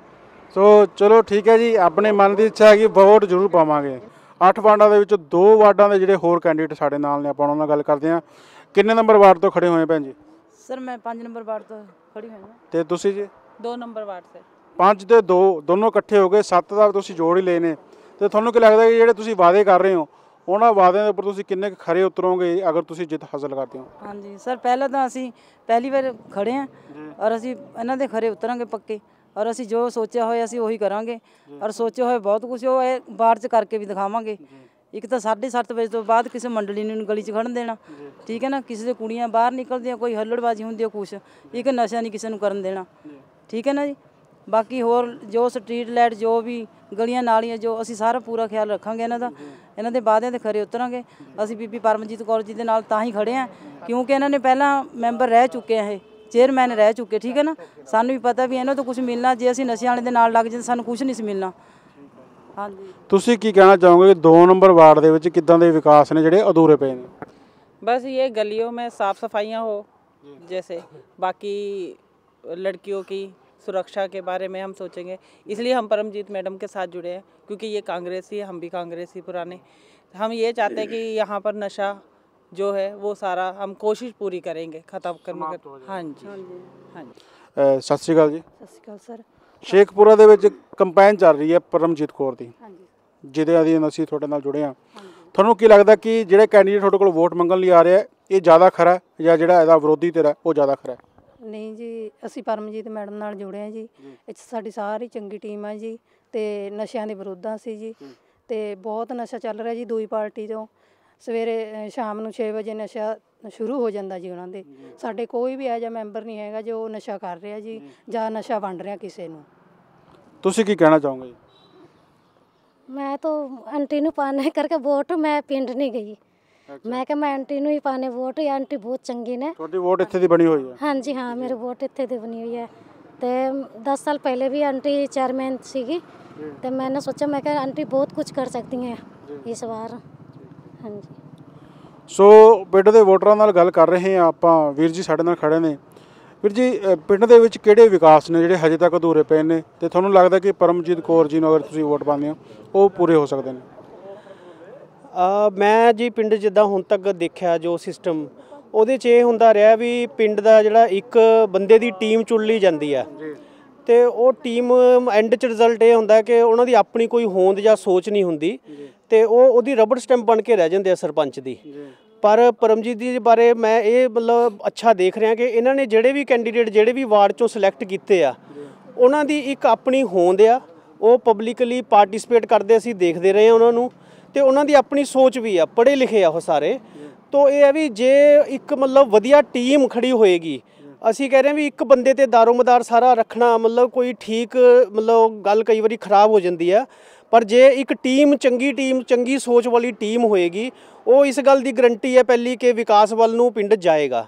ਸੋ ਚਲੋ ਠੀਕ ਹੈ ਜੀ, ਆਪਣੇ ਮਨ ਦੀ ਇੱਛਾ ਹੈ ਕਿ ਵੋਟ ਜ਼ਰੂਰ ਪਾਵਾਂਗੇ। ਅੱਠ ਵਾਰਡਾਂ ਦੇ ਵਿੱਚ ਦੋ ਵਾਰਡਾਂ ਦੇ ਜਿਹੜੇ ਹੋਰ ਕੈਂਡੀਡੇਟ ਸਾਡੇ ਨਾਲ ਨੇ, ਆਪਾਂ ਉਹਨਾਂ ਨਾਲ ਗੱਲ ਕਰਦੇ ਹਾਂ। ਕਿੰਨੇ ਨੰਬਰ ਵਾਰਡ ਤੋਂ ਖੜੇ ਹੋਏ ਭੈਣ ਜੀ? ਸਰ ਮੈਂ ਪੰਜ ਨੰਬਰ ਵਾਰਡ ਤੋਂ ਖੜੀ ਹੋਈ ਹਾਂ। ਤੇ ਤੁਸੀਂ ਜੀ? ਦੋ ਨੰਬਰ ਵਾਰਡ ਸੇ। ਪੰਜ ਤੇ ਦੋ ਦੋਨੋਂ ਇਕੱਠੇ ਹੋ ਗਏ, ਸੱਤ ਦਾ ਤੁਸੀਂ ਜੋੜ ਹੀ ਲਏ ਨੇ। ਤੇ ਤੁਹਾਨੂੰ ਕੀ ਲੱਗਦਾ ਕਿ ਜਿਹੜੇ ਤੁਸੀਂ ਵਾਅਦੇ ਕਰ ਰਹੇ ਹੋ ਉਹਨਾਂ ਵਾਅਦਿਆਂ ਦੇ ਉੱਪਰ ਤੁਸੀਂ ਕਿੰਨੇ ਕੁ ਖਰੇ ਉਤਰੋਗੇ ਅਗਰ ਤੁਸੀਂ ਜਿੱਤ ਹਾਸਲ ਕਰਦੇ ਹੋ? ਹਾਂਜੀ ਸਰ, ਪਹਿਲਾਂ ਤਾਂ ਅਸੀਂ ਪਹਿਲੀ ਵਾਰ ਖੜੇ ਹਾਂ ਔਰ ਅਸੀਂ ਇਹਨਾਂ ਦੇ ਖਰੇ ਉਤਰਾਂਗੇ ਪੱਕੇ, ਔਰ ਅਸੀਂ ਜੋ ਸੋਚਿਆ ਹੋਇਆ ਅਸੀਂ ਉਹੀ ਕਰਾਂਗੇ, ਔਰ ਸੋਚਿਆ ਹੋਇਆ ਬਹੁਤ ਕੁਝ ਉਹ ਇਹ ਵਾਰਡ 'ਚ ਕਰਕੇ ਵੀ ਦਿਖਾਵਾਂਗੇ। ਇੱਕ ਤਾਂ ਸਾਢੇ ਸੱਤ ਵਜੇ ਤੋਂ ਬਾਅਦ ਕਿਸੇ ਮੰਡਲੀ ਨੂੰ ਗਲੀ 'ਚ ਖੜਨ ਦੇਣਾ, ਠੀਕ ਹੈ ਨਾ। ਕਿਸੇ ਦੇ ਕੁੜੀਆਂ ਬਾਹਰ ਨਿਕਲਦੀਆਂ, ਕੋਈ ਹੱਲੜਬਾਜ਼ੀ ਹੁੰਦੀ ਹੈ ਕੁਛ, ਇੱਕ ਨਸ਼ਾ ਨਹੀਂ ਕਿਸੇ ਨੂੰ ਕਰਨ ਦੇਣਾ, ਠੀਕ ਹੈ ਨਾ ਜੀ। ਬਾਕੀ ਹੋਰ ਜੋ ਸਟਰੀਟ ਲਾਈਟ ਜੋ ਵੀ ਗਲੀਆਂ ਨਾਲੀਆਂ ਜੋ ਅਸੀਂ ਸਾਰਾ ਪੂਰਾ ਖਿਆਲ ਰੱਖਾਂਗੇ ਇਹਨਾਂ ਦਾ, ਇਹਨਾਂ ਦੇ ਵਾਅਦਿਆਂ ਦੇ ਖਰੇ ਉਤਰਾਂਗੇ। ਅਸੀਂ ਬੀਬੀ ਪਰਮਜੀਤ ਕੌਰ ਜੀ ਦੇ ਨਾਲ ਤਾਂ ਹੀ ਖੜੇ ਹਾਂ ਕਿਉਂਕਿ ਇਹਨਾਂ ਨੇ ਪਹਿਲਾਂ ਮੈਂਬਰ ਰਹਿ ਚੁੱਕੇ ਆ, ਇਹ ਚੇਅਰਮੈਨ ਰਹਿ ਚੁੱਕੇ, ਠੀਕ ਹੈ ਨਾ। ਸਾਨੂੰ ਵੀ ਪਤਾ ਵੀ ਇਹਨਾਂ ਤੋਂ ਕੁਝ ਮਿਲਣਾ, ਜੇ ਅਸੀਂ ਨਸ਼ਿਆਂ ਵਾਲੇ ਦੇ ਨਾਲ ਲੱਗ ਜਾਂਦੇ ਸਾਨੂੰ ਕੁਝ ਨਹੀਂ ਸੀ ਮਿਲਣਾ। ਹਾਂਜੀ ਤੁਸੀਂ ਕੀ ਕਹਿਣਾ ਚਾਹੋਗੇ ਕਿ ਦੋ ਨੰਬਰ ਵਾर्ड ਦੇ ਵਿੱਚ ਕਿੱਦਾਂ ਦੇ ਵਿਕਾਸ ਨੇ ਜਿਹੜੇ ਅਧੂਰੇ ਪਏ ਨੇ? बस ये गलियों में साफ़ सफाइयाँ हो, जैसे बाकी लड़कियों की सुरक्षा के बारे में हम सोचेंगे। इसलिए हम परमजीत मैडम के साथ जुड़े हैं, क्योंकि ये कांग्रेसी है, हम भी कांग्रेसी पुराने। हम ये चाहते हैं कि यहाँ पर नशा जो है वो सारा हम कोशिश पूरी करेंगे ख़त्म करने का। हाँ जी हाँ जी। ਅ, ਸਤਿ ਸ਼੍ਰੀ ਅਕਾਲ ਜੀ। ਸਤਿ ਸ਼੍ਰੀ ਅਕਾਲ ਸਰ। ਸ਼ੇਖਪੁਰਾ ਦੇ ਵਿੱਚ ਕੰਪੇਨ ਚੱਲ ਰਹੀ ਹੈ ਪਰਮਜੀਤ ਕੌਰ ਦੀ, ਜਿਹਦੇ ਅਧੀਨ ਅਸੀਂ ਤੁਹਾਡੇ ਨਾਲ ਜੁੜੇ ਹਾਂ। ਤੁਹਾਨੂੰ ਕੀ ਲੱਗਦਾ ਕਿ ਜਿਹੜੇ ਕੈਂਡੀਡੇਟ ਤੁਹਾਡੇ ਕੋਲ ਵੋਟ ਮੰਗਣ ਲਈ ਆ ਰਿਹਾ ਇਹ ਜ਼ਿਆਦਾ ਖਰਾ ਜਾਂ ਜਿਹੜਾ ਇਹਦਾ ਵਿਰੋਧੀ ਧਿਰ ਉਹ ਜ਼ਿਆਦਾ ਖਰਾ? ਨਹੀਂ ਜੀ, ਅਸੀਂ ਪਰਮਜੀਤ ਮੈਡਮ ਨਾਲ ਜੁੜੇ ਹਾਂ ਜੀ। ਇਹ 'ਚ ਸਾਡੀ ਸਾਰੀ ਚੰਗੀ ਟੀਮ ਹੈ ਜੀ, ਤੇ ਨਸ਼ਿਆਂ ਦੇ ਵਿਰੁੱਧ ਅਸੀਂ ਜੀ। ਤੇ ਬਹੁਤ ਨਸ਼ਾ ਚੱਲ ਰਿਹਾ ਜੀ ਦੂਈ ਪਾਰਟੀ ਤੋਂ। ਸਵੇਰੇ ਸ਼ਾਮ ਨੂੰ ਛੇ ਵਜੇ ਨਸ਼ਾ ਸ਼ੁਰੂ ਹੋ ਜਾਂਦਾ ਜੀ ਉਹਨਾਂ ਦੇ। ਸਾਡੇ ਕੋਈ ਵੀ ਇਹੋ ਜਿਹਾ ਮੈਂਬਰ ਨਹੀਂ ਹੈਗਾ ਜੋ ਨਸ਼ਾ ਕਰ ਰਿਹਾ ਜੀ ਜਾਂ ਨਸ਼ਾ ਵੰਡ ਰਿਹਾ ਕਿਸੇ ਨੂੰ। ਤੁਸੀਂ ਕੀ ਕਹਿਣਾ ਚਾਹੋਗੇ ਜੀ? मैं तो आंटी ਨੂੰ ਪਾਣੇ ਕਰਕੇ ਵੋਟ ਮੈਂ ਪਿੰਡ ਨਹੀਂ ਗਈ। ਮੈਂ ਕਿਹਾ ਮੈਂ ਆਂਟੀ ਨੂੰ ਹੀ ਪਾਣੇ ਵੋਟ। ਇਹ ਆਂਟੀ ਬਹੁਤ ਚੰਗੀ ਨੇ। ਤੁਹਾਡੀ ਵੋਟ ਇੱਥੇ ਦੀ ਬਣੀ ਹੋਈ ਹੈ? ਹਾਂਜੀ ਹਾਂ, ਮੇਰੀ ਵੋਟ ਇੱਥੇ ਦੀ ਬਣੀ ਹੋਈ ਹੈ। ਤੇ ਦਸ ਸਾਲ ਪਹਿਲੇ ਵੀ ਆਂਟੀ ਚੇਅਰਮੈਨ ਸੀਗੀ ਤੇ मैंने सोचा मैं ਕਿਹਾ ਆਂਟੀ ਬਹੁਤ ਕੁਝ ਕਰ ਸਕਦੀ ਹੈ ਇਸ ਵਾਰ। ਹਾਂਜੀ। ਸੋ ਪਿੰਡ ਦੇ ਵੋਟਰਾਂ ਨਾਲ ਗੱਲ ਕਰ ਰਹੇ ਹਾਂ ਆਪਾਂ। ਵੀਰ ਜੀ ਸਾਡੇ ਨਾਲ ਖੜੇ ਨੇ। ਵੀਰ ਜੀ, ਪਿੰਡ ਦੇ ਵਿੱਚ ਕਿਹੜੇ ਵਿਕਾਸ ਨੇ ਜਿਹੜੇ ਹਜੇ ਤੱਕ ਅਧੂਰੇ ਪਏ ਨੇ ਤੇ ਤੁਹਾਨੂੰ ਲੱਗਦਾ ਕਿ ਪਰਮਜੀਤ ਕੌਰ ਜੀ ਨੂੰ ਅਗਰ ਤੁਸੀਂ ਵੋਟ ਪਾਉਂਦੇ ਹੋ ਉਹ ਪੂਰੇ ਹੋ ਸਕਦੇ ਨੇ? ਮੈਂ ਜੀ ਪਿੰਡ ਜਿੱਦਾਂ ਹੁਣ ਤੱਕ ਦੇਖਿਆ ਜੋ ਸਿਸਟਮ ਉਹਦੇ 'ਚ ਇਹ ਹੁੰਦਾ ਰਿਹਾ ਵੀ ਪਿੰਡ ਦਾ ਜਿਹੜਾ ਇੱਕ ਬੰਦੇ ਦੀ ਟੀਮ ਚੁਣ ਲਈ ਜਾਂਦੀ ਆ ਤੇ ਉਹ ਟੀਮ ਐਂਡ 'ਚ ਰਿਜ਼ਲਟ ਇਹ ਹੁੰਦਾ ਕਿ ਉਹਨਾਂ ਦੀ ਆਪਣੀ ਕੋਈ ਹੋਂਦ ਜਾਂ ਸੋਚ ਨਹੀਂ ਹੁੰਦੀ ਤੇ ਉਹ ਉਹਦੀ ਰਬੜ ਸਟੈਂਪ ਬਣ ਕੇ ਰਹਿ ਜਾਂਦੇ ਆ ਸਰਪੰਚ ਦੀ। ਪਰ ਪਰਮਜੀਤ ਦੀ ਬਾਰੇ ਮੈਂ ਇਹ ਮਤਲਬ ਅੱਛਾ ਦੇਖ ਰਿਹਾ ਕਿ ਇਹਨਾਂ ਨੇ ਜਿਹੜੇ ਵੀ ਕੈਂਡੀਡੇਟ ਜਿਹੜੇ ਵੀ ਵਾਰਡ 'ਚੋਂ ਸਿਲੈਕਟ ਕੀਤੇ ਆ ਉਹਨਾਂ ਦੀ ਇੱਕ ਆਪਣੀ ਹੋਂਦ ਆ। ਉਹ ਪਬਲਿਕਲੀ ਪਾਰਟਿਸਿਪੇਟ ਕਰਦੇ, ਅਸੀਂ ਦੇਖਦੇ ਰਹੇ ਹਾਂ ਉਹਨਾਂ ਨੂੰ, ਤੇ ਉਹਨਾਂ ਦੀ ਆਪਣੀ ਸੋਚ ਵੀ ਆ, ਪੜ੍ਹੇ ਲਿਖੇ ਆ ਉਹ ਸਾਰੇ। ਤੋ ਇਹ ਹੈ ਵੀ ਜੇ ਇੱਕ ਮਤਲਬ ਵਧੀਆ ਟੀਮ ਖੜੀ ਹੋਏਗੀ, ਅਸੀਂ ਕਹਿ ਰਹੇ ਹਾਂ ਵੀ ਇੱਕ ਬੰਦੇ ਤੇ ਦਾਰੋਮਦਾਰ ਸਾਰਾ ਰੱਖਣਾ ਮਤਲਬ ਕੋਈ ਠੀਕ ਮਤਲਬ ਗੱਲ ਕਈ ਵਾਰੀ ਖਰਾਬ ਹੋ ਜਾਂਦੀ ਆ। ਪਰ ਜੇ ਇੱਕ ਟੀਮ ਚੰਗੀ ਟੀਮ ਚੰਗੀ ਸੋਚ ਵਾਲੀ ਟੀਮ ਹੋਏਗੀ ਉਹ ਇਸ ਗੱਲ ਦੀ ਗਰੰਟੀ ਹੈ ਪਹਿਲੀ ਕਿ ਵਿਕਾਸ ਵੱਲ ਨੂੰ ਪਿੰਡ ਜਾਏਗਾ।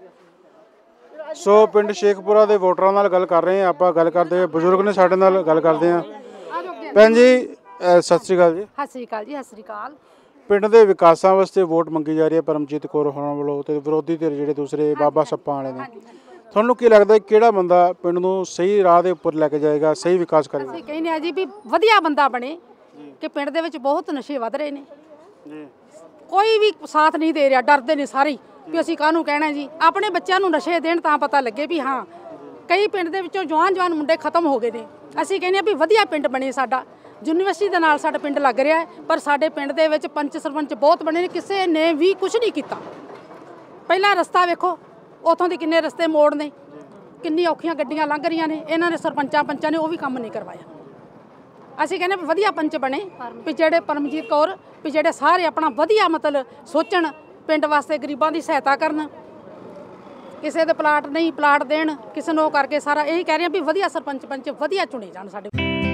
ਸੋ ਪਿੰਡ ਸ਼ੇਖਪੁਰਾ ਦੇ ਵੋਟਰਾਂ ਨਾਲ ਗੱਲ ਕਰ ਰਹੇ ਹਾਂ ਆਪਾਂ। ਗੱਲ ਕਰਦੇ ਹੋਏ ਬਜ਼ੁਰਗ ਨੇ ਸਾਡੇ ਨਾਲ, ਗੱਲ ਕਰਦੇ ਹਾਂ। ਭੈਣ ਜੀ ਸਤਿ ਸ਼੍ਰੀ ਅਕਾਲ ਜੀ। ਸਤਿ ਸ਼੍ਰੀ ਅਕਾਲ ਜੀ। ਸਤਿ ਸ਼੍ਰੀ ਅਕਾਲ। ਪਿੰਡ ਦੇ ਵਿਕਾਸਾਂ ਵਾਸਤੇ ਵੋਟ ਮੰਗੀ ਜਾ ਰਹੀ ਹੈ ਪਰਮਜੀਤ ਕੌਰ ਹੋਰਾਂ ਵੱਲੋਂ ਤੇ ਵਿਰੋਧੀ ਧਿਰ ਜਿਹੜੇ ਦੂਸਰੇ ਬਾਬਾ ਸੱਪਾਂ ਵਾਲੇ ਨੇ। ਤੁਹਾਨੂੰ ਕੀ ਲੱਗਦਾ ਕਿਹੜਾ ਬੰਦਾ ਪਿੰਡ ਨੂੰ ਸਹੀ ਰਾਹ ਦੇ ਉੱਪਰ ਲੈ ਕੇ ਜਾਏਗਾ, ਸਹੀ ਵਿਕਾਸ ਕਰੇਗਾ? ਅਸੀਂ ਕਹਿੰਦੇ ਆ ਜੀ ਵੀ ਵਧੀਆ ਬੰਦਾ ਬਣੇ ਕਿ ਪਿੰਡ ਦੇ ਵਿੱਚ ਬਹੁਤ ਨਸ਼ੇ ਵੱਧ ਰਹੇ ਨੇ ਜੀ। ਕੋਈ ਵੀ ਸਾਥ ਨਹੀਂ ਦੇ ਰਿਹਾ, ਡਰਦੇ ਨੇ ਸਾਰੇ ਵੀ ਅਸੀਂ ਕਾਹਨੂੰ ਕਹਿਣਾ ਜੀ। ਆਪਣੇ ਬੱਚਿਆਂ ਨੂੰ ਨਸ਼ੇ ਦੇਣ ਤਾਂ ਪਤਾ ਲੱਗੇ ਵੀ ਹਾਂ ਕਈ ਪਿੰਡ ਦੇ ਵਿੱਚੋਂ ਜਵਾਨ ਜਵਾਨ ਮੁੰਡੇ ਖਤਮ ਹੋ ਗਏ ਨੇ। ਅਸੀਂ ਕਹਿੰਦੇ ਆ ਵੀ ਵਧੀਆ ਪਿੰਡ ਬਣੇ ਸਾਡਾ। ਯੂਨੀਵਰਸਿਟੀ ਦੇ ਨਾਲ ਸਾਡਾ ਪਿੰਡ ਲੱਗ ਰਿਹਾ ਪਰ ਸਾਡੇ ਪਿੰਡ ਦੇ ਵਿੱਚ ਪੰਚ ਸਰਪੰਚ ਬਹੁਤ ਬਣੇ ਨੇ, ਕਿਸੇ ਨੇ ਵੀ ਕੁਝ ਨਹੀਂ ਕੀਤਾ। ਪਹਿਲਾ ਰਸਤਾ ਵੇਖੋ ਉਥੋਂ ਦੇ ਕਿੰਨੇ ਰਸਤੇ ਮੋੜ ਨੇ, ਕਿੰਨੀ ਔਖੀਆਂ ਗੱਡੀਆਂ ਲੰਘ ਰਹੀਆਂ ਨੇ। ਇਹਨਾਂ ਨੇ ਸਰਪੰਚਾਂ ਪੰਚਾਂ ਨੇ ਉਹ ਵੀ ਕੰਮ ਨਹੀਂ ਕਰਵਾਇਆ। ਅਸੀਂ ਕਹਿੰਦੇ ਵਧੀਆ ਪੰਚ ਬਣੇ ਵੀ ਜਿਹੜੇ ਪਰਮਜੀਤ ਕੌਰ ਵੀ ਜਿਹੜੇ ਸਾਰੇ ਆਪਣਾ ਵਧੀਆ ਮਤਲਬ ਸੋਚਣ, ਪਿੰਡ ਵਾਸਤੇ ਗਰੀਬਾਂ ਦੀ ਸਹਾਇਤਾ ਕਰਨ, ਕਿਸੇ ਦੇ ਪਲਾਟ ਨਹੀਂ ਪਲਾਟ ਦੇਣ, ਕਿਸੇ ਨੂੰ ਕਰਕੇ ਸਾਰਾ ਇਹੀ ਕਹਿ ਰਹੇ ਆ ਵੀ ਵਧੀਆ ਸਰਪੰਚ ਪੰਚ ਵਧੀਆ ਚੁਣੇ ਜਾਣ ਸਾਡੇ।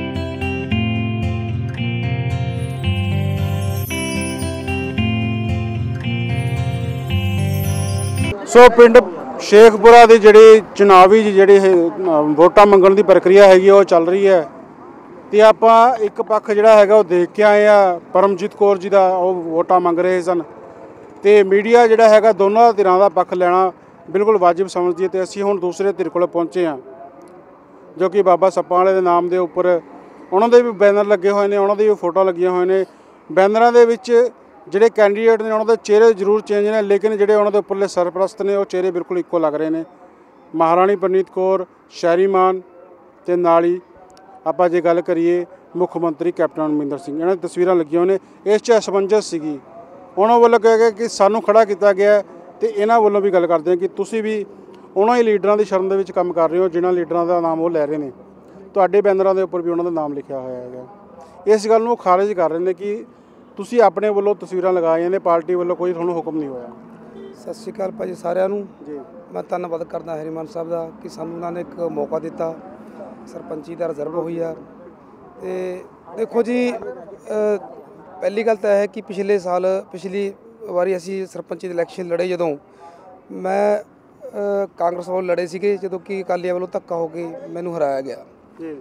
ਸੋ ਪਿੰਡ ਸ਼ੇਖਪੁਰਾ ਦੀ ਜਿਹੜੀ ਚੁਣਾਵੀ ਜਿਹੜੀ ਵੋਟਾਂ ਮੰਗਣ ਦੀ ਪ੍ਰਕਿਰਿਆ ਹੈਗੀ ਉਹ ਚੱਲ ਰਹੀ ਹੈ ਤੇ ਆਪਾਂ ਇੱਕ ਪੱਖ ਜਿਹੜਾ ਹੈਗਾ ਉਹ ਦੇਖ ਕੇ ਆਏ ਆ। ਪਰਮਜੀਤ ਕੌਰ ਜੀ ਦਾ ਉਹ ਵੋਟਾਂ ਮੰਗ ਰਹੇ ਸਨ ਤੇ ਮੀਡੀਆ ਜਿਹੜਾ ਹੈਗਾ ਦੋਨਾਂ ਧਿਰਾਂ ਦਾ ਪੱਖ ਲੈਣਾ ਬਿਲਕੁਲ ਵਾਜਿਬ ਸਮਝਦੀ ਹੈ। ਤੇ ਅਸੀਂ ਹੁਣ ਦੂਸਰੇ ਧਿਰ ਕੋਲ ਪਹੁੰਚੇ ਹਾਂ ਜੋ ਕਿ ਬਾਬਾ ਸੱਪਾਂ ਵਾਲੇ ਦੇ ਨਾਮ ਦੇ ਉੱਪਰ ਉਹਨਾਂ ਦੇ ਵੀ ਬੈਨਰ ਲੱਗੇ ਹੋਏ ਨੇ, ਉਹਨਾਂ ਦੀ ਵੀ ਫੋਟੋ ਲੱਗੀਆਂ ਹੋਏ ਨੇ। ਬੈਨਰਾਂ ਦੇ ਵਿੱਚ ਜਿਹੜੇ ਕੈਂਡੀਡੇਟ ਨੇ ਉਹਨਾਂ ਦੇ ਚਿਹਰੇ ਜ਼ਰੂਰ ਚੇਂਜ ਨੇ ਲੇਕਿਨ ਜਿਹੜੇ ਉਹਨਾਂ ਦੇ ਉੱਪਰਲੇ ਸਰਪ੍ਰਸਤ ਨੇ ਉਹ ਚਿਹਰੇ ਬਿਲਕੁਲ ਇੱਕੋ ਲੱਗ ਰਹੇ ਨੇ। ਮਹਾਰਾਣੀ ਪ੍ਰਨੀਤ ਕੌਰ, ਸ਼ਹਿਰੀ ਮਾਨ ਤੇ ਨਾਲ ਹੀ ਆਪਾਂ ਜੇ ਗੱਲ ਕਰੀਏ ਮੁੱਖ ਮੰਤਰੀ ਕੈਪਟਨ ਅਮਰਿੰਦਰ ਸਿੰਘ, ਇਹਨਾਂ ਦੀ ਤਸਵੀਰਾਂ ਲੱਗੀਆਂ ਹੋਈਆਂ ਨੇ। ਇਸ 'ਚ ਅਸਮੰਜਸ ਸੀਗੀ। ਉਹਨਾਂ ਵੱਲੋਂ ਕਿਹਾ ਗਿਆ ਕਿ ਸਾਨੂੰ ਖੜਾ ਕੀਤਾ ਗਿਆ ਤੇ ਇਹਨਾਂ ਵੱਲੋਂ ਵੀ ਗੱਲ ਕਰਦੇ ਹਾਂ ਕਿ ਤੁਸੀਂ ਵੀ ਉਹਨਾਂ ਹੀ ਲੀਡਰਾਂ ਦੀ ਸ਼ਰਨ ਦੇ ਵਿੱਚ ਕੰਮ ਕਰ ਰਹੇ ਹੋ ਜਿਨ੍ਹਾਂ ਲੀਡਰਾਂ ਦਾ ਨਾਮ ਉਹ ਲੈ ਰਹੇ ਨੇ। ਤੁਹਾਡੇ ਬੈਨਰਾਂ ਦੇ ਉੱਪਰ ਵੀ ਉਹਨਾਂ ਦਾ ਨਾਮ ਲਿਖਿਆ ਹੋਇਆ ਹੈਗਾ। ਇਸ ਗੱਲ ਨੂੰ ਖਾਰਿਜ ਕਰ ਰਹੇ ਨੇ ਕਿ ਤੁਸੀਂ ਆਪਣੇ ਵੱਲੋਂ ਤਸਵੀਰਾਂ ਲਗਾਈਆਂ ਨੇ, ਪਾਰਟੀ ਵੱਲੋਂ ਕੋਈ ਤੁਹਾਨੂੰ ਹੁਕਮ ਨਹੀਂ ਹੋਇਆ। ਸਤਿ ਸ਼੍ਰੀ ਅਕਾਲ ਭਾਜੀ ਸਾਰਿਆਂ ਨੂੰ ਜੀ। ਮੈਂ ਧੰਨਵਾਦ ਕਰਦਾ ਹਰੀਮਾਨ ਸਾਹਿਬ ਦਾ ਕਿ ਸਾਨੂੰ ਉਹਨਾਂ ਨੇ ਇੱਕ ਮੌਕਾ ਦਿੱਤਾ। ਸਰਪੰਚੀ ਦਾ ਰਿਜ਼ਰਵ ਹੋਈ ਆ ਤੇ ਦੇਖੋ ਜੀ, ਪਹਿਲੀ ਗੱਲ ਤਾਂ ਹੈ ਕਿ ਪਿਛਲੇ ਸਾਲ ਪਿਛਲੀ ਵਾਰੀ ਅਸੀਂ ਸਰਪੰਚੀ ਦੇ ਇਲੈਕਸ਼ਨ ਲੜੇ, ਜਦੋਂ ਮੈਂ ਕਾਂਗਰਸ ਵੱਲੋਂ ਲੜੇ ਸੀਗੇ, ਜਦੋਂ ਕਿ ਅਕਾਲੀਆਂ ਵੱਲੋਂ ਧੱਕਾ ਹੋ ਕੇ ਮੈਨੂੰ ਹਰਾਇਆ ਗਿਆ।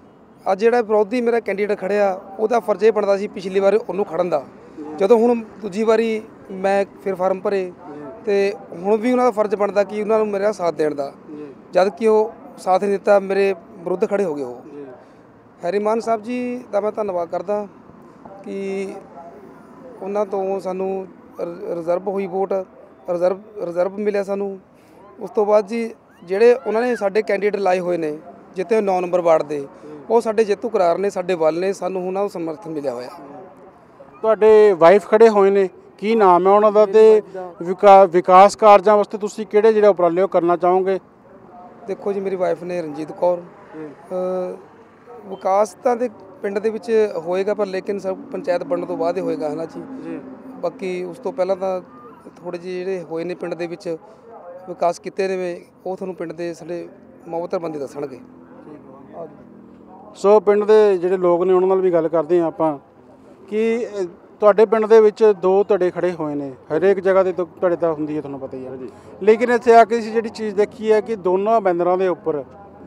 ਅੱਜ ਜਿਹੜਾ ਵਿਰੋਧੀ ਮੇਰਾ ਕੈਂਡੀਡੇਟ ਖੜਿਆ ਉਹਦਾ ਫਰਜ਼ ਇਹ ਬਣਦਾ ਸੀ ਪਿਛਲੀ ਵਾਰ ਉਹਨੂੰ ਖੜਨ ਦਾ। ਜਦੋਂ ਹੁਣ ਦੂਜੀ ਵਾਰੀ ਮੈਂ ਫਿਰ ਫਾਰਮ ਭਰੇ ਤੇ ਹੁਣ ਵੀ ਉਹਨਾਂ ਦਾ ਫਰਜ਼ ਬਣਦਾ ਕਿ ਉਹਨਾਂ ਨੂੰ ਮੇਰਾ ਸਾਥ ਦੇਣ ਦਾ, ਜਦ ਕਿ ਉਹ ਸਾਥ ਨਹੀਂ ਦਿੱਤਾ, ਮੇਰੇ ਵਿਰੁੱਧ ਖੜੇ ਹੋ ਗਏ। ਉਹ ਹੈਰੀ ਮਾਨ ਸਾਹਿਬ ਜੀ ਦਾ ਮੈਂ ਧੰਨਵਾਦ ਕਰਦਾ ਕਿ ਉਹਨਾਂ ਤੋਂ ਸਾਨੂੰ ਰਿਜ਼ਰਵ ਹੋਈ ਵੋਟ, ਰਿਜ਼ਰਵ ਰਿਜ਼ਰਵ ਮਿਲਿਆ ਸਾਨੂੰ। ਉਸ ਤੋਂ ਬਾਅਦ ਜੀ ਜਿਹੜੇ ਉਹਨਾਂ ਨੇ ਸਾਡੇ ਕੈਂਡੀਡੇਟ ਲਾਏ ਹੋਏ ਨੇ ਜਿੱਥੇ ਨੌ ਨੰਬਰ ਵਾਰਡ ਦੇ, ਉਹ ਸਾਡੇ ਜੇਤੂ ਕਰਾਰ ਨੇ, ਸਾਡੇ ਵੱਲ ਨੇ, ਸਾਨੂੰ ਉਹਨਾਂ ਨੂੰ ਸਮਰਥਨ ਮਿਲਿਆ ਹੋਇਆ। ਤੁਹਾਡੇ ਵਾਈਫ ਖੜੇ ਹੋਏ ਨੇ, ਕੀ ਨਾਮ ਹੈ ਉਹਨਾਂ ਦਾ ਤੇ ਵਿਕਾ ਵਿਕਾਸ ਕਾਰਜਾਂ ਵਾਸਤੇ ਤੁਸੀਂ ਕਿਹੜੇ ਜਿਹੜੇ ਉਪਰਾਲੇ ਉਹ ਕਰਨਾ ਚਾਹੋਗੇ? ਦੇਖੋ ਜੀ, ਮੇਰੀ ਵਾਈਫ ਨੇ ਰਣਜੀਤ ਕੌਰ। ਵਿਕਾਸ ਤਾਂ ਦੇ ਪਿੰਡ ਦੇ ਵਿੱਚ ਹੋਏਗਾ, ਪਰ ਲੇਕਿਨ ਸਭ ਪੰਚਾਇਤ ਬਣਨ ਤੋਂ ਬਾਅਦ ਹੀ ਹੋਏਗਾ, ਹੈ ਨਾ ਜੀ। ਬਾਕੀ ਉਸ ਤੋਂ ਪਹਿਲਾਂ ਤਾਂ ਥੋੜ੍ਹੇ ਜਿਹੇ ਜਿਹੜੇ ਹੋਏ ਨੇ ਪਿੰਡ ਦੇ ਵਿੱਚ ਵਿਕਾਸ ਕੀਤੇ ਨੇ, ਉਹ ਤੁਹਾਨੂੰ ਪਿੰਡ ਦੇ ਸਾਡੇ ਮੌਤਰ ਬੰਦੇ ਦੱਸਣਗੇ। ਸੋ ਪਿੰਡ ਦੇ ਜਿਹੜੇ ਲੋਕ ਨੇ ਉਹਨਾਂ ਨਾਲ ਵੀ ਗੱਲ ਕਰਦੇ ਹਾਂ ਆਪਾਂ ਕਿ ਤੁਹਾਡੇ ਪਿੰਡ ਦੇ ਵਿੱਚ ਦੋ ਧੜੇ ਖੜੇ ਹੋਏ ਨੇ, ਹਰੇਕ ਜਗ੍ਹਾ 'ਤੇ ਧੜੇ ਤਾਂ ਹੁੰਦੀ ਹੈ, ਤੁਹਾਨੂੰ ਪਤਾ ਹੀ ਹੈ। ਲੇਕਿਨ ਇੱਥੇ ਆ ਕੇ ਅਸੀਂ ਜਿਹੜੀ ਚੀਜ਼ ਦੇਖੀ ਹੈ ਕਿ ਦੋਨਾਂ ਬੈਨਰਾਂ ਦੇ ਉੱਪਰ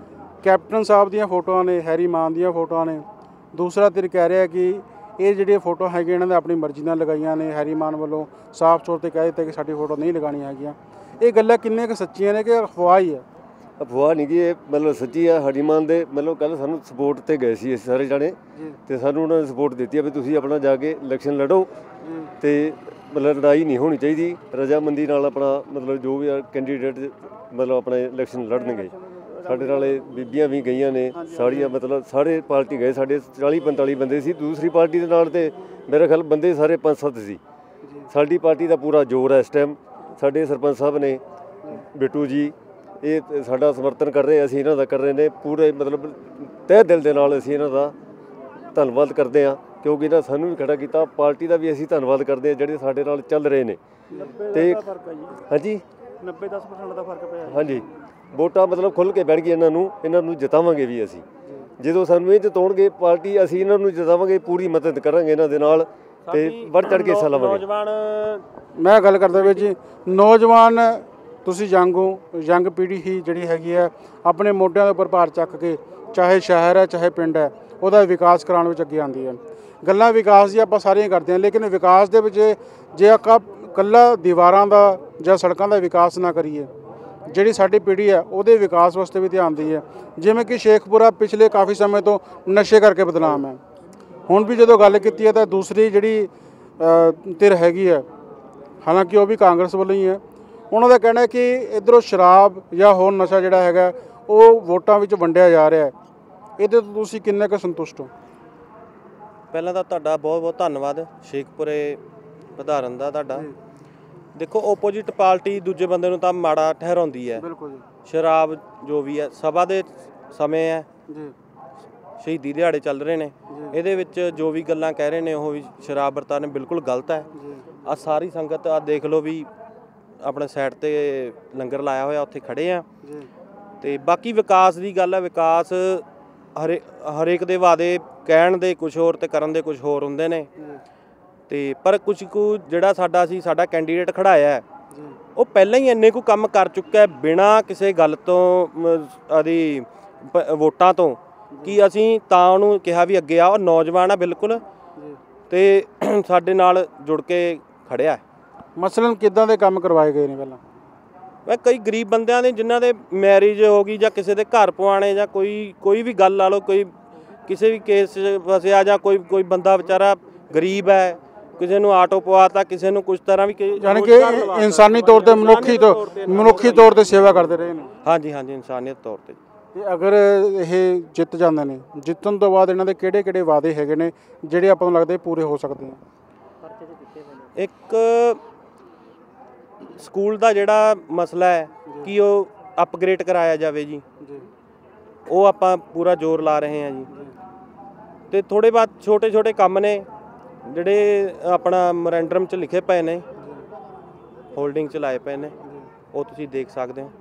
ਕੈਪਟਨ ਸਾਹਿਬ ਦੀਆਂ ਫੋਟੋਆਂ ਨੇ, ਹੈਰੀ ਮਾਨ ਦੀਆਂ ਫੋਟੋਆਂ ਨੇ। ਦੂਸਰਾ ਧਿਰ ਕਹਿ ਰਿਹਾ ਕਿ ਇਹ ਜਿਹੜੀਆਂ ਫੋਟੋ ਹੈਗੀਆਂ ਇਹਨਾਂ ਨੇ ਆਪਣੀ ਮਰਜ਼ੀ ਨਾਲ ਲਗਾਈਆਂ ਨੇ। ਹੈਰੀ ਮਾਨ ਵੱਲੋਂ ਸਾਫ਼ ਤੌਰ 'ਤੇ ਕਹਿ ਦਿੱਤਾ ਕਿ ਸਾਡੀ ਫੋਟੋ ਨਹੀਂ ਲਗਾਉਣੀਆਂ ਹੈਗੀਆਂ। ਇਹ ਗੱਲਾਂ ਕਿੰਨੇ ਕੁ ਸੱਚੀਆਂ ਨੇ ਕਿ ਅਫਵਾਹ ਹੀ ਹੈ? ਅਫਵਾਹ ਨਹੀਂ ਜੀ, ਇਹ ਮਤਲਬ ਸੱਚੀ ਆ। ਹਰੀ ਮਾਨ ਦੇ ਮਤਲਬ ਕੱਲ੍ਹ ਸਾਨੂੰ ਸਪੋਰਟ 'ਤੇ ਗਏ ਸੀ ਅਸੀਂ ਸਾਰੇ ਜਾਣੇ, ਅਤੇ ਸਾਨੂੰ ਉਹਨਾਂ ਨੇ ਸਪੋਰਟ ਦਿੱਤੀ ਆ ਵੀ ਤੁਸੀਂ ਆਪਣਾ ਜਾ ਕੇ ਇਲੈਕਸ਼ਨ ਲੜੋ ਅਤੇ ਮਤਲਬ ਲੜਾਈ ਨਹੀਂ ਹੋਣੀ ਚਾਹੀਦੀ, ਰਜਾਮੰਦੀ ਨਾਲ ਆਪਣਾ ਮਤਲਬ ਜੋ ਵੀ ਕੈਂਡੀਡੇਟ ਮਤਲਬ ਆਪਣਾ ਇਲੈਕਸ਼ਨ ਲੜਨਗੇ। ਸਾਡੇ ਨਾਲ ਬੀਬੀਆਂ ਵੀ ਗਈਆਂ ਨੇ, ਸਾਰੀਆਂ ਮਤਲਬ ਸਾਰੇ ਪਾਰਟੀ ਗਏ, ਸਾਡੇ ਚਾਲੀ ਪੰਤਾਲੀ ਬੰਦੇ ਸੀ। ਦੂਸਰੀ ਪਾਰਟੀ ਦੇ ਨਾਲ ਤੇ ਮੇਰੇ ਖਿਆਲ ਬੰਦੇ ਸਾਰੇ ਪੰਜ ਸੱਤ ਸੀ। ਸਾਡੀ ਪਾਰਟੀ ਦਾ ਪੂਰਾ ਜ਼ੋਰ ਹੈ ਇਸ ਟਾਈਮ। ਸਾਡੇ ਸਰਪੰਚ ਸਾਹਿਬ ਨੇ ਬਿੱਟੂ ਜੀ, ਇਹ ਸਾਡਾ ਸਮਰਥਨ ਕਰ ਰਹੇ, ਅਸੀਂ ਇਹਨਾਂ ਦਾ ਕਰ ਰਹੇ ਨੇ ਪੂਰੇ ਮਤਲਬ ਤਹਿ ਦਿਲ ਦੇ ਨਾਲ। ਅਸੀਂ ਇਹਨਾਂ ਦਾ ਧੰਨਵਾਦ ਕਰਦੇ ਹਾਂ ਕਿਉਂਕਿ ਇਹਨਾਂ ਸਾਨੂੰ ਵੀ ਖੜਾ ਕੀਤਾ। ਪਾਰਟੀ ਦਾ ਵੀ ਅਸੀਂ ਧੰਨਵਾਦ ਕਰਦੇ ਹਾਂ ਜਿਹੜੇ ਸਾਡੇ ਨਾਲ ਚੱਲ ਰਹੇ ਨੇ। ਅਤੇ ਹਾਂਜੀ ਨੱਬੇ ਦਸ ਪਰਸੈਂਟ ਦਾ ਫਰਕ ਪਿਆ। ਹਾਂਜੀ, ਵੋਟਾਂ ਮਤਲਬ ਖੁੱਲ੍ਹ ਕੇ ਬੈਠ ਗਈ ਇਹਨਾਂ ਨੂੰ, ਇਹਨਾਂ ਨੂੰ ਜਿਤਾਵਾਂਗੇ ਵੀ ਅਸੀਂ। ਜਦੋਂ ਸਾਨੂੰ ਇਹ ਜਿਤਾਉਣਗੇ ਪਾਰਟੀ, ਅਸੀਂ ਇਹਨਾਂ ਨੂੰ ਜਿਤਾਵਾਂਗੇ, ਪੂਰੀ ਮਦਦ ਕਰਾਂਗੇ ਇਹਨਾਂ ਦੇ ਨਾਲ ਅਤੇ ਵੱਧ ਚੜ੍ਹ ਕੇ ਹਿੱਸਾ ਲਵਾਂਗੇ। ਨੌਜਵਾਨ ਮੈਂ ਗੱਲ ਕਰਦਾ ਵੀ ਜੀ, ਨੌਜਵਾਨ ਤੁਸੀਂ ਯੰਗ ਹੋ, ਯੰਗ ਪੀੜ੍ਹੀ ਹੀ ਜਿਹੜੀ ਹੈਗੀ ਹੈ ਆਪਣੇ ਮੋਢਿਆਂ ਦੇ ਉੱਪਰ ਭਾਰ ਚੱਕ ਕੇ, ਚਾਹੇ ਸ਼ਹਿਰ ਹੈ ਚਾਹੇ ਪਿੰਡ ਹੈ, ਉਹਦਾ ਵਿਕਾਸ ਕਰਾਉਣ ਵਿੱਚ ਅੱਗੇ ਆਉਂਦੀ ਹੈ। ਗੱਲਾਂ ਵਿਕਾਸ ਦੀ ਆਪਾਂ ਸਾਰੀਆਂ ਕਰਦੇ ਹਾਂ, ਲੇਕਿਨ ਵਿਕਾਸ ਦੇ ਵਿੱਚ ਜੇ ਆਪਾਂ ਇਕੱਲਾ ਦੀਵਾਰਾਂ ਦਾ ਜਾਂ ਸੜਕਾਂ ਦਾ ਵਿਕਾਸ ਨਾ ਕਰੀਏ, ਜਿਹੜੀ ਸਾਡੀ ਪੀੜ੍ਹੀ ਹੈ ਉਹਦੇ ਵਿਕਾਸ ਵਾਸਤੇ ਵੀ ਧਿਆਨ ਦਈਏ। ਜਿਵੇਂ ਕਿ ਸ਼ੇਖਪੁਰਾ ਪਿਛਲੇ ਕਾਫੀ ਸਮੇਂ ਤੋਂ ਨਸ਼ੇ ਕਰਕੇ ਬਦਨਾਮ ਹੈ। ਹੁਣ ਵੀ ਜਦੋਂ ਗੱਲ ਕੀਤੀ ਹੈ ਤਾਂ ਦੂਸਰੀ ਜਿਹੜੀ ਧਿਰ ਹੈਗੀ ਹੈ, ਹਾਲਾਂਕਿ ਉਹ ਵੀ ਕਾਂਗਰਸ ਵੱਲੋਂ ਹੀ ਹੈ, ਉਹਨਾਂ ਦਾ ਕਹਿਣਾ ਹੈ ਕਿ ਇੱਧਰੋਂ ਸ਼ਰਾਬ ਜਾਂ ਹੋਰ ਨਸ਼ਾ ਜਿਹੜਾ ਹੈਗਾ ਉਹ ਵੋਟਾਂ ਵਿੱਚ ਵੰਡਿਆ ਜਾ ਰਿਹਾ ਹੈ। ਇਹਦੇ ਤੋਂ ਤੁਸੀਂ ਕਿੰਨੇ ਕੁ ਸੰਤੁਸ਼ਟ ਹੋ? ਪਹਿਲਾਂ ਤਾਂ ਤੁਹਾਡਾ ਬਹੁਤ ਬਹੁਤ ਧੰਨਵਾਦ ਸ਼ੇਖਪੁਰੇ ਵਧਾਰਨ ਦਾ ਤੁਹਾਡਾ। ਦੇਖੋ, ਓਪੋਜਿਟ ਪਾਰਟੀ ਦੂਜੇ ਬੰਦੇ ਨੂੰ ਤਾਂ ਮਾੜਾ ਠਹਿਰਾਉਂਦੀ ਹੈ। ਬਿਲਕੁਲ ਜੀ। ਸ਼ਰਾਬ ਜੋ ਵੀ ਹੈ, ਸਭਾ ਦੇ ਸਮੇਂ ਹੈ ਜੀ, ਸ਼ਹੀਦੀ ਦਿਹਾੜੇ ਚੱਲ ਰਹੇ ਨੇ, ਇਹਦੇ ਵਿੱਚ ਜੋ ਵੀ ਗੱਲਾਂ ਕਹਿ ਰਹੇ ਨੇ ਉਹ ਵੀ ਸ਼ਰਾਬ ਵਰਤਾਉਣੇ ਬਿਲਕੁਲ ਗਲਤ ਹੈ। ਆ ਸਾਰੀ ਸੰਗਤ ਆ ਦੇਖ ਲਓ ਵੀ ਆਪਣੇ ਸਾਈਡ 'ਤੇ ਲੰਗਰ ਲਾਇਆ ਹੋਇਆ, ਉੱਥੇ ਖੜੇ ਆ। ਅਤੇ ਬਾਕੀ ਵਿਕਾਸ ਦੀ ਗੱਲ ਹੈ, ਵਿਕਾਸ ਹਰੇ ਹਰੇਕ ਦੇ ਵਾਅਦੇ ਕਹਿਣ ਦੇ ਕੁਛ ਹੋਰ ਅਤੇ ਕਰਨ ਦੇ ਕੁਛ ਹੋਰ ਹੁੰਦੇ ਨੇ। ਅਤੇ ਪਰ ਕੁਛ ਕੁ ਜਿਹੜਾ ਸਾਡਾ ਸੀ ਸਾਡਾ ਕੈਂਡੀਡੇਟ ਖੜਾਇਆ ਉਹ ਪਹਿਲਾਂ ਹੀ ਇੰਨੇ ਕੁ ਕੰਮ ਕਰ ਚੁੱਕਾ ਹੈ ਬਿਨਾਂ ਕਿਸੇ ਗੱਲ ਤੋਂ ਆਦੀ ਵੋਟਾਂ ਤੋਂ, ਕਿ ਅਸੀਂ ਤਾਂ ਉਹਨੂੰ ਕਿਹਾ ਵੀ ਅੱਗੇ ਆ। ਉਹ ਨੌਜਵਾਨ ਆ ਬਿਲਕੁਲ, ਅਤੇ ਸਾਡੇ ਨਾਲ ਜੁੜ ਕੇ ਖੜਿਆ। ਮਸਲਨ ਕਿੱਦਾਂ ਦੇ ਕੰਮ ਕਰਵਾਏ ਗਏ ਨੇ? ਪਹਿਲਾਂ ਮੈਂ ਕਈ ਗਰੀਬ ਬੰਦਿਆਂ ਦੇ ਜਿਨ੍ਹਾਂ ਦੇ ਮੈਰਿਜ ਹੋ ਗਈ ਜਾਂ ਕਿਸੇ ਦੇ ਘਰ ਪਵਾਉਣੇ ਜਾਂ ਕੋਈ ਕੋਈ ਵੀ ਗੱਲ ਲਾ ਲਓ, ਕੋਈ ਕਿਸੇ ਵੀ ਕੇਸ ਫਸਿਆ ਜਾਂ ਕੋਈ ਕੋਈ ਬੰਦਾ ਵਿਚਾਰਾ ਗਰੀਬ ਹੈ, ਕਿਸੇ ਨੂੰ ਆਟੋ ਪਵਾਤਾ, ਕਿਸੇ ਨੂੰ ਕੁਛ ਤਰ੍ਹਾਂ ਵੀ ਯਾਨੀ ਕਿ ਇਨਸਾਨੀ ਤੌਰ 'ਤੇ ਮਨੁੱਖੀ ਤੌਰ ਮਨੁੱਖੀ ਤੌਰ 'ਤੇ ਸੇਵਾ ਕਰਦੇ ਰਹੇ ਨੇ। ਹਾਂਜੀ ਹਾਂਜੀ, ਇਨਸਾਨੀਅਤ ਤੌਰ 'ਤੇ। ਅਤੇ ਅਗਰ ਇਹ ਜਿੱਤ ਜਾਂਦੇ ਨੇ, ਜਿੱਤਣ ਤੋਂ ਬਾਅਦ ਇਹਨਾਂ ਦੇ ਕਿਹੜੇ ਕਿਹੜੇ ਵਾਅਦੇ ਹੈਗੇ ਨੇ ਜਿਹੜੇ ਆਪਾਂ ਨੂੰ ਲੱਗਦੇ ਪੂਰੇ ਹੋ ਸਕਦੇ ਆ? ਇੱਕ ਸਕੂਲ ਦਾ ਜਿਹੜਾ ਮਸਲਾ ਹੈ ਕਿ ਉਹ ਅਪਗ੍ਰੇਡ ਕਰਾਇਆ ਜਾਵੇ ਜੀ, ਉਹ ਆਪਾਂ ਪੂਰਾ ਜ਼ੋਰ ਲਾ ਰਹੇ ਹਾਂ ਜੀ। ਅਤੇ ਥੋੜ੍ਹੇ ਬਹੁਤ ਛੋਟੇ ਛੋਟੇ ਕੰਮ ਨੇ ਜਿਹੜੇ ਆਪਣਾ ਮੈਮੋਰੈਂਡਮ 'ਚ ਲਿਖੇ ਪਏ ਨੇ, ਹੋਲਡਿੰਗ 'ਚ ਲਾਏ ਪਏ ਨੇ, ਉਹ ਤੁਸੀਂ ਦੇਖ ਸਕਦੇ ਹੋ।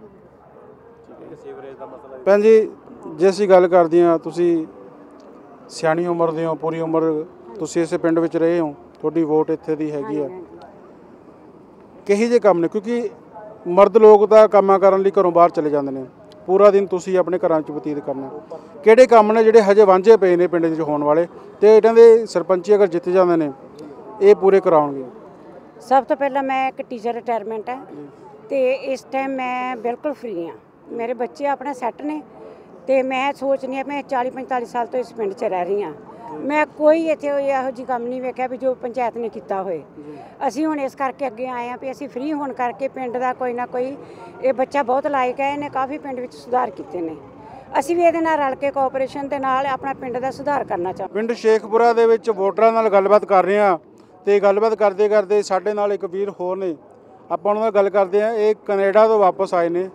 ਭੈਣ ਜੀ, ਜੇ ਅਸੀਂ ਗੱਲ ਕਰਦੇ ਹਾਂ, ਤੁਸੀਂ ਸਿਆਣੀ ਉਮਰ ਦੇ ਹੋ, ਪੂਰੀ ਉਮਰ ਤੁਸੀਂ ਇਸੇ ਪਿੰਡ ਵਿੱਚ ਰਹੇ ਹੋ, ਤੁਹਾਡੀ ਵੋਟ ਇੱਥੇ ਦੀ ਹੈਗੀ ਆ, ਕਿਹੋ ਜਿਹੇ ਕੰਮ ਨੇ? ਕਿਉਂਕਿ ਮਰਦ ਲੋਕ ਤਾਂ ਕੰਮਾਂ ਕਰਨ ਲਈ ਘਰੋਂ ਬਾਹਰ ਚਲੇ ਜਾਂਦੇ ਨੇ, ਪੂਰਾ ਦਿਨ ਤੁਸੀਂ ਆਪਣੇ ਘਰਾਂ 'ਚ ਬਤੀਤ ਕਰਨਾ। ਕਿਹੜੇ ਕੰਮ ਨੇ ਜਿਹੜੇ ਹਜੇ ਵਾਂਝੇ ਪਏ ਨੇ ਪਿੰਡ 'ਚ ਹੋਣ ਵਾਲੇ ਤੇ ਇਹਨਾਂ ਦੇ ਸਰਪੰਚੀ ਅਗਰ ਜਿੱਤ ਜਾਂਦੇ ਨੇ ਇਹ ਪੂਰੇ ਕਰਾਉਣਗੇ? ਸਭ ਤੋਂ ਪਹਿਲਾਂ ਮੈਂ ਇੱਕ ਟੀਚਰ ਰਿਟਾਇਰਮੈਂਟ ਹੈ ਤੇ ਇਸ ਟਾਈਮ ਮੈਂ ਬਿਲਕੁਲ ਫ੍ਰੀ ਹਾਂ। ਮੇਰੇ ਬੱਚੇ ਆਪਣੇ ਸੈੱਟ ਨੇ ਤੇ ਮੈਂ ਸੋਚਨੀ ਆ ਮੈਂ ਚਾਲੀ ਪੰਤਾਲੀ ਸਾਲ ਤੋਂ ਇਸ ਪਿੰਡ 'ਚ ਰਹਿ ਰਹੀ ਹਾਂ। ਮੈਂ ਕੋਈ ਇੱਥੇ ਇਹੋ ਜਿਹੀ ਕੰਮ ਨਹੀਂ ਵੇਖਿਆ ਵੀ ਜੋ ਪੰਚਾਇਤ ਨੇ ਕੀਤਾ ਹੋਏ। ਅਸੀਂ ਹੁਣ ਇਸ ਕਰਕੇ ਅੱਗੇ ਆਏ ਹਾਂ ਵੀ ਅਸੀਂ ਫ੍ਰੀ ਹੋਣ ਕਰਕੇ ਪਿੰਡ ਦਾ ਕੋਈ ਨਾ ਕੋਈ ਇਹ ਬੱਚਾ ਬਹੁਤ ਲਾਇਕ ਹੈ, ਇਹਨੇ ਕਾਫੀ ਪਿੰਡ ਵਿੱਚ ਸੁਧਾਰ ਕੀਤੇ ਨੇ। ਅਸੀਂ ਵੀ ਇਹਦੇ ਨਾਲ ਰਲ ਕੇ ਕੋਆਪਰੇਸ਼ਨ ਦੇ ਨਾਲ ਆਪਣਾ ਪਿੰਡ ਦਾ ਸੁਧਾਰ ਕਰਨਾ ਚਾਹੁੰਦੇ। ਪਿੰਡ ਸ਼ੇਖਪੁਰਾ ਦੇ ਵਿੱਚ ਵੋਟਰਾਂ ਨਾਲ ਗੱਲਬਾਤ ਕਰ ਰਹੇ ਹਾਂ ਤੇ ਗੱਲਬਾਤ ਕਰਦੇ ਕਰਦੇ ਸਾਡੇ ਨਾਲ ਇੱਕ ਵੀਰ ਹੋਰ ਨੇ, ਆਪਾਂ ਉਹਨਾਂ ਨਾਲ ਗੱਲ ਕਰਦੇ ਹਾਂ। ਇਹ ਕੈਨੇਡਾ ਤੋਂ ਵਾਪਸ ਆਏ ਨੇ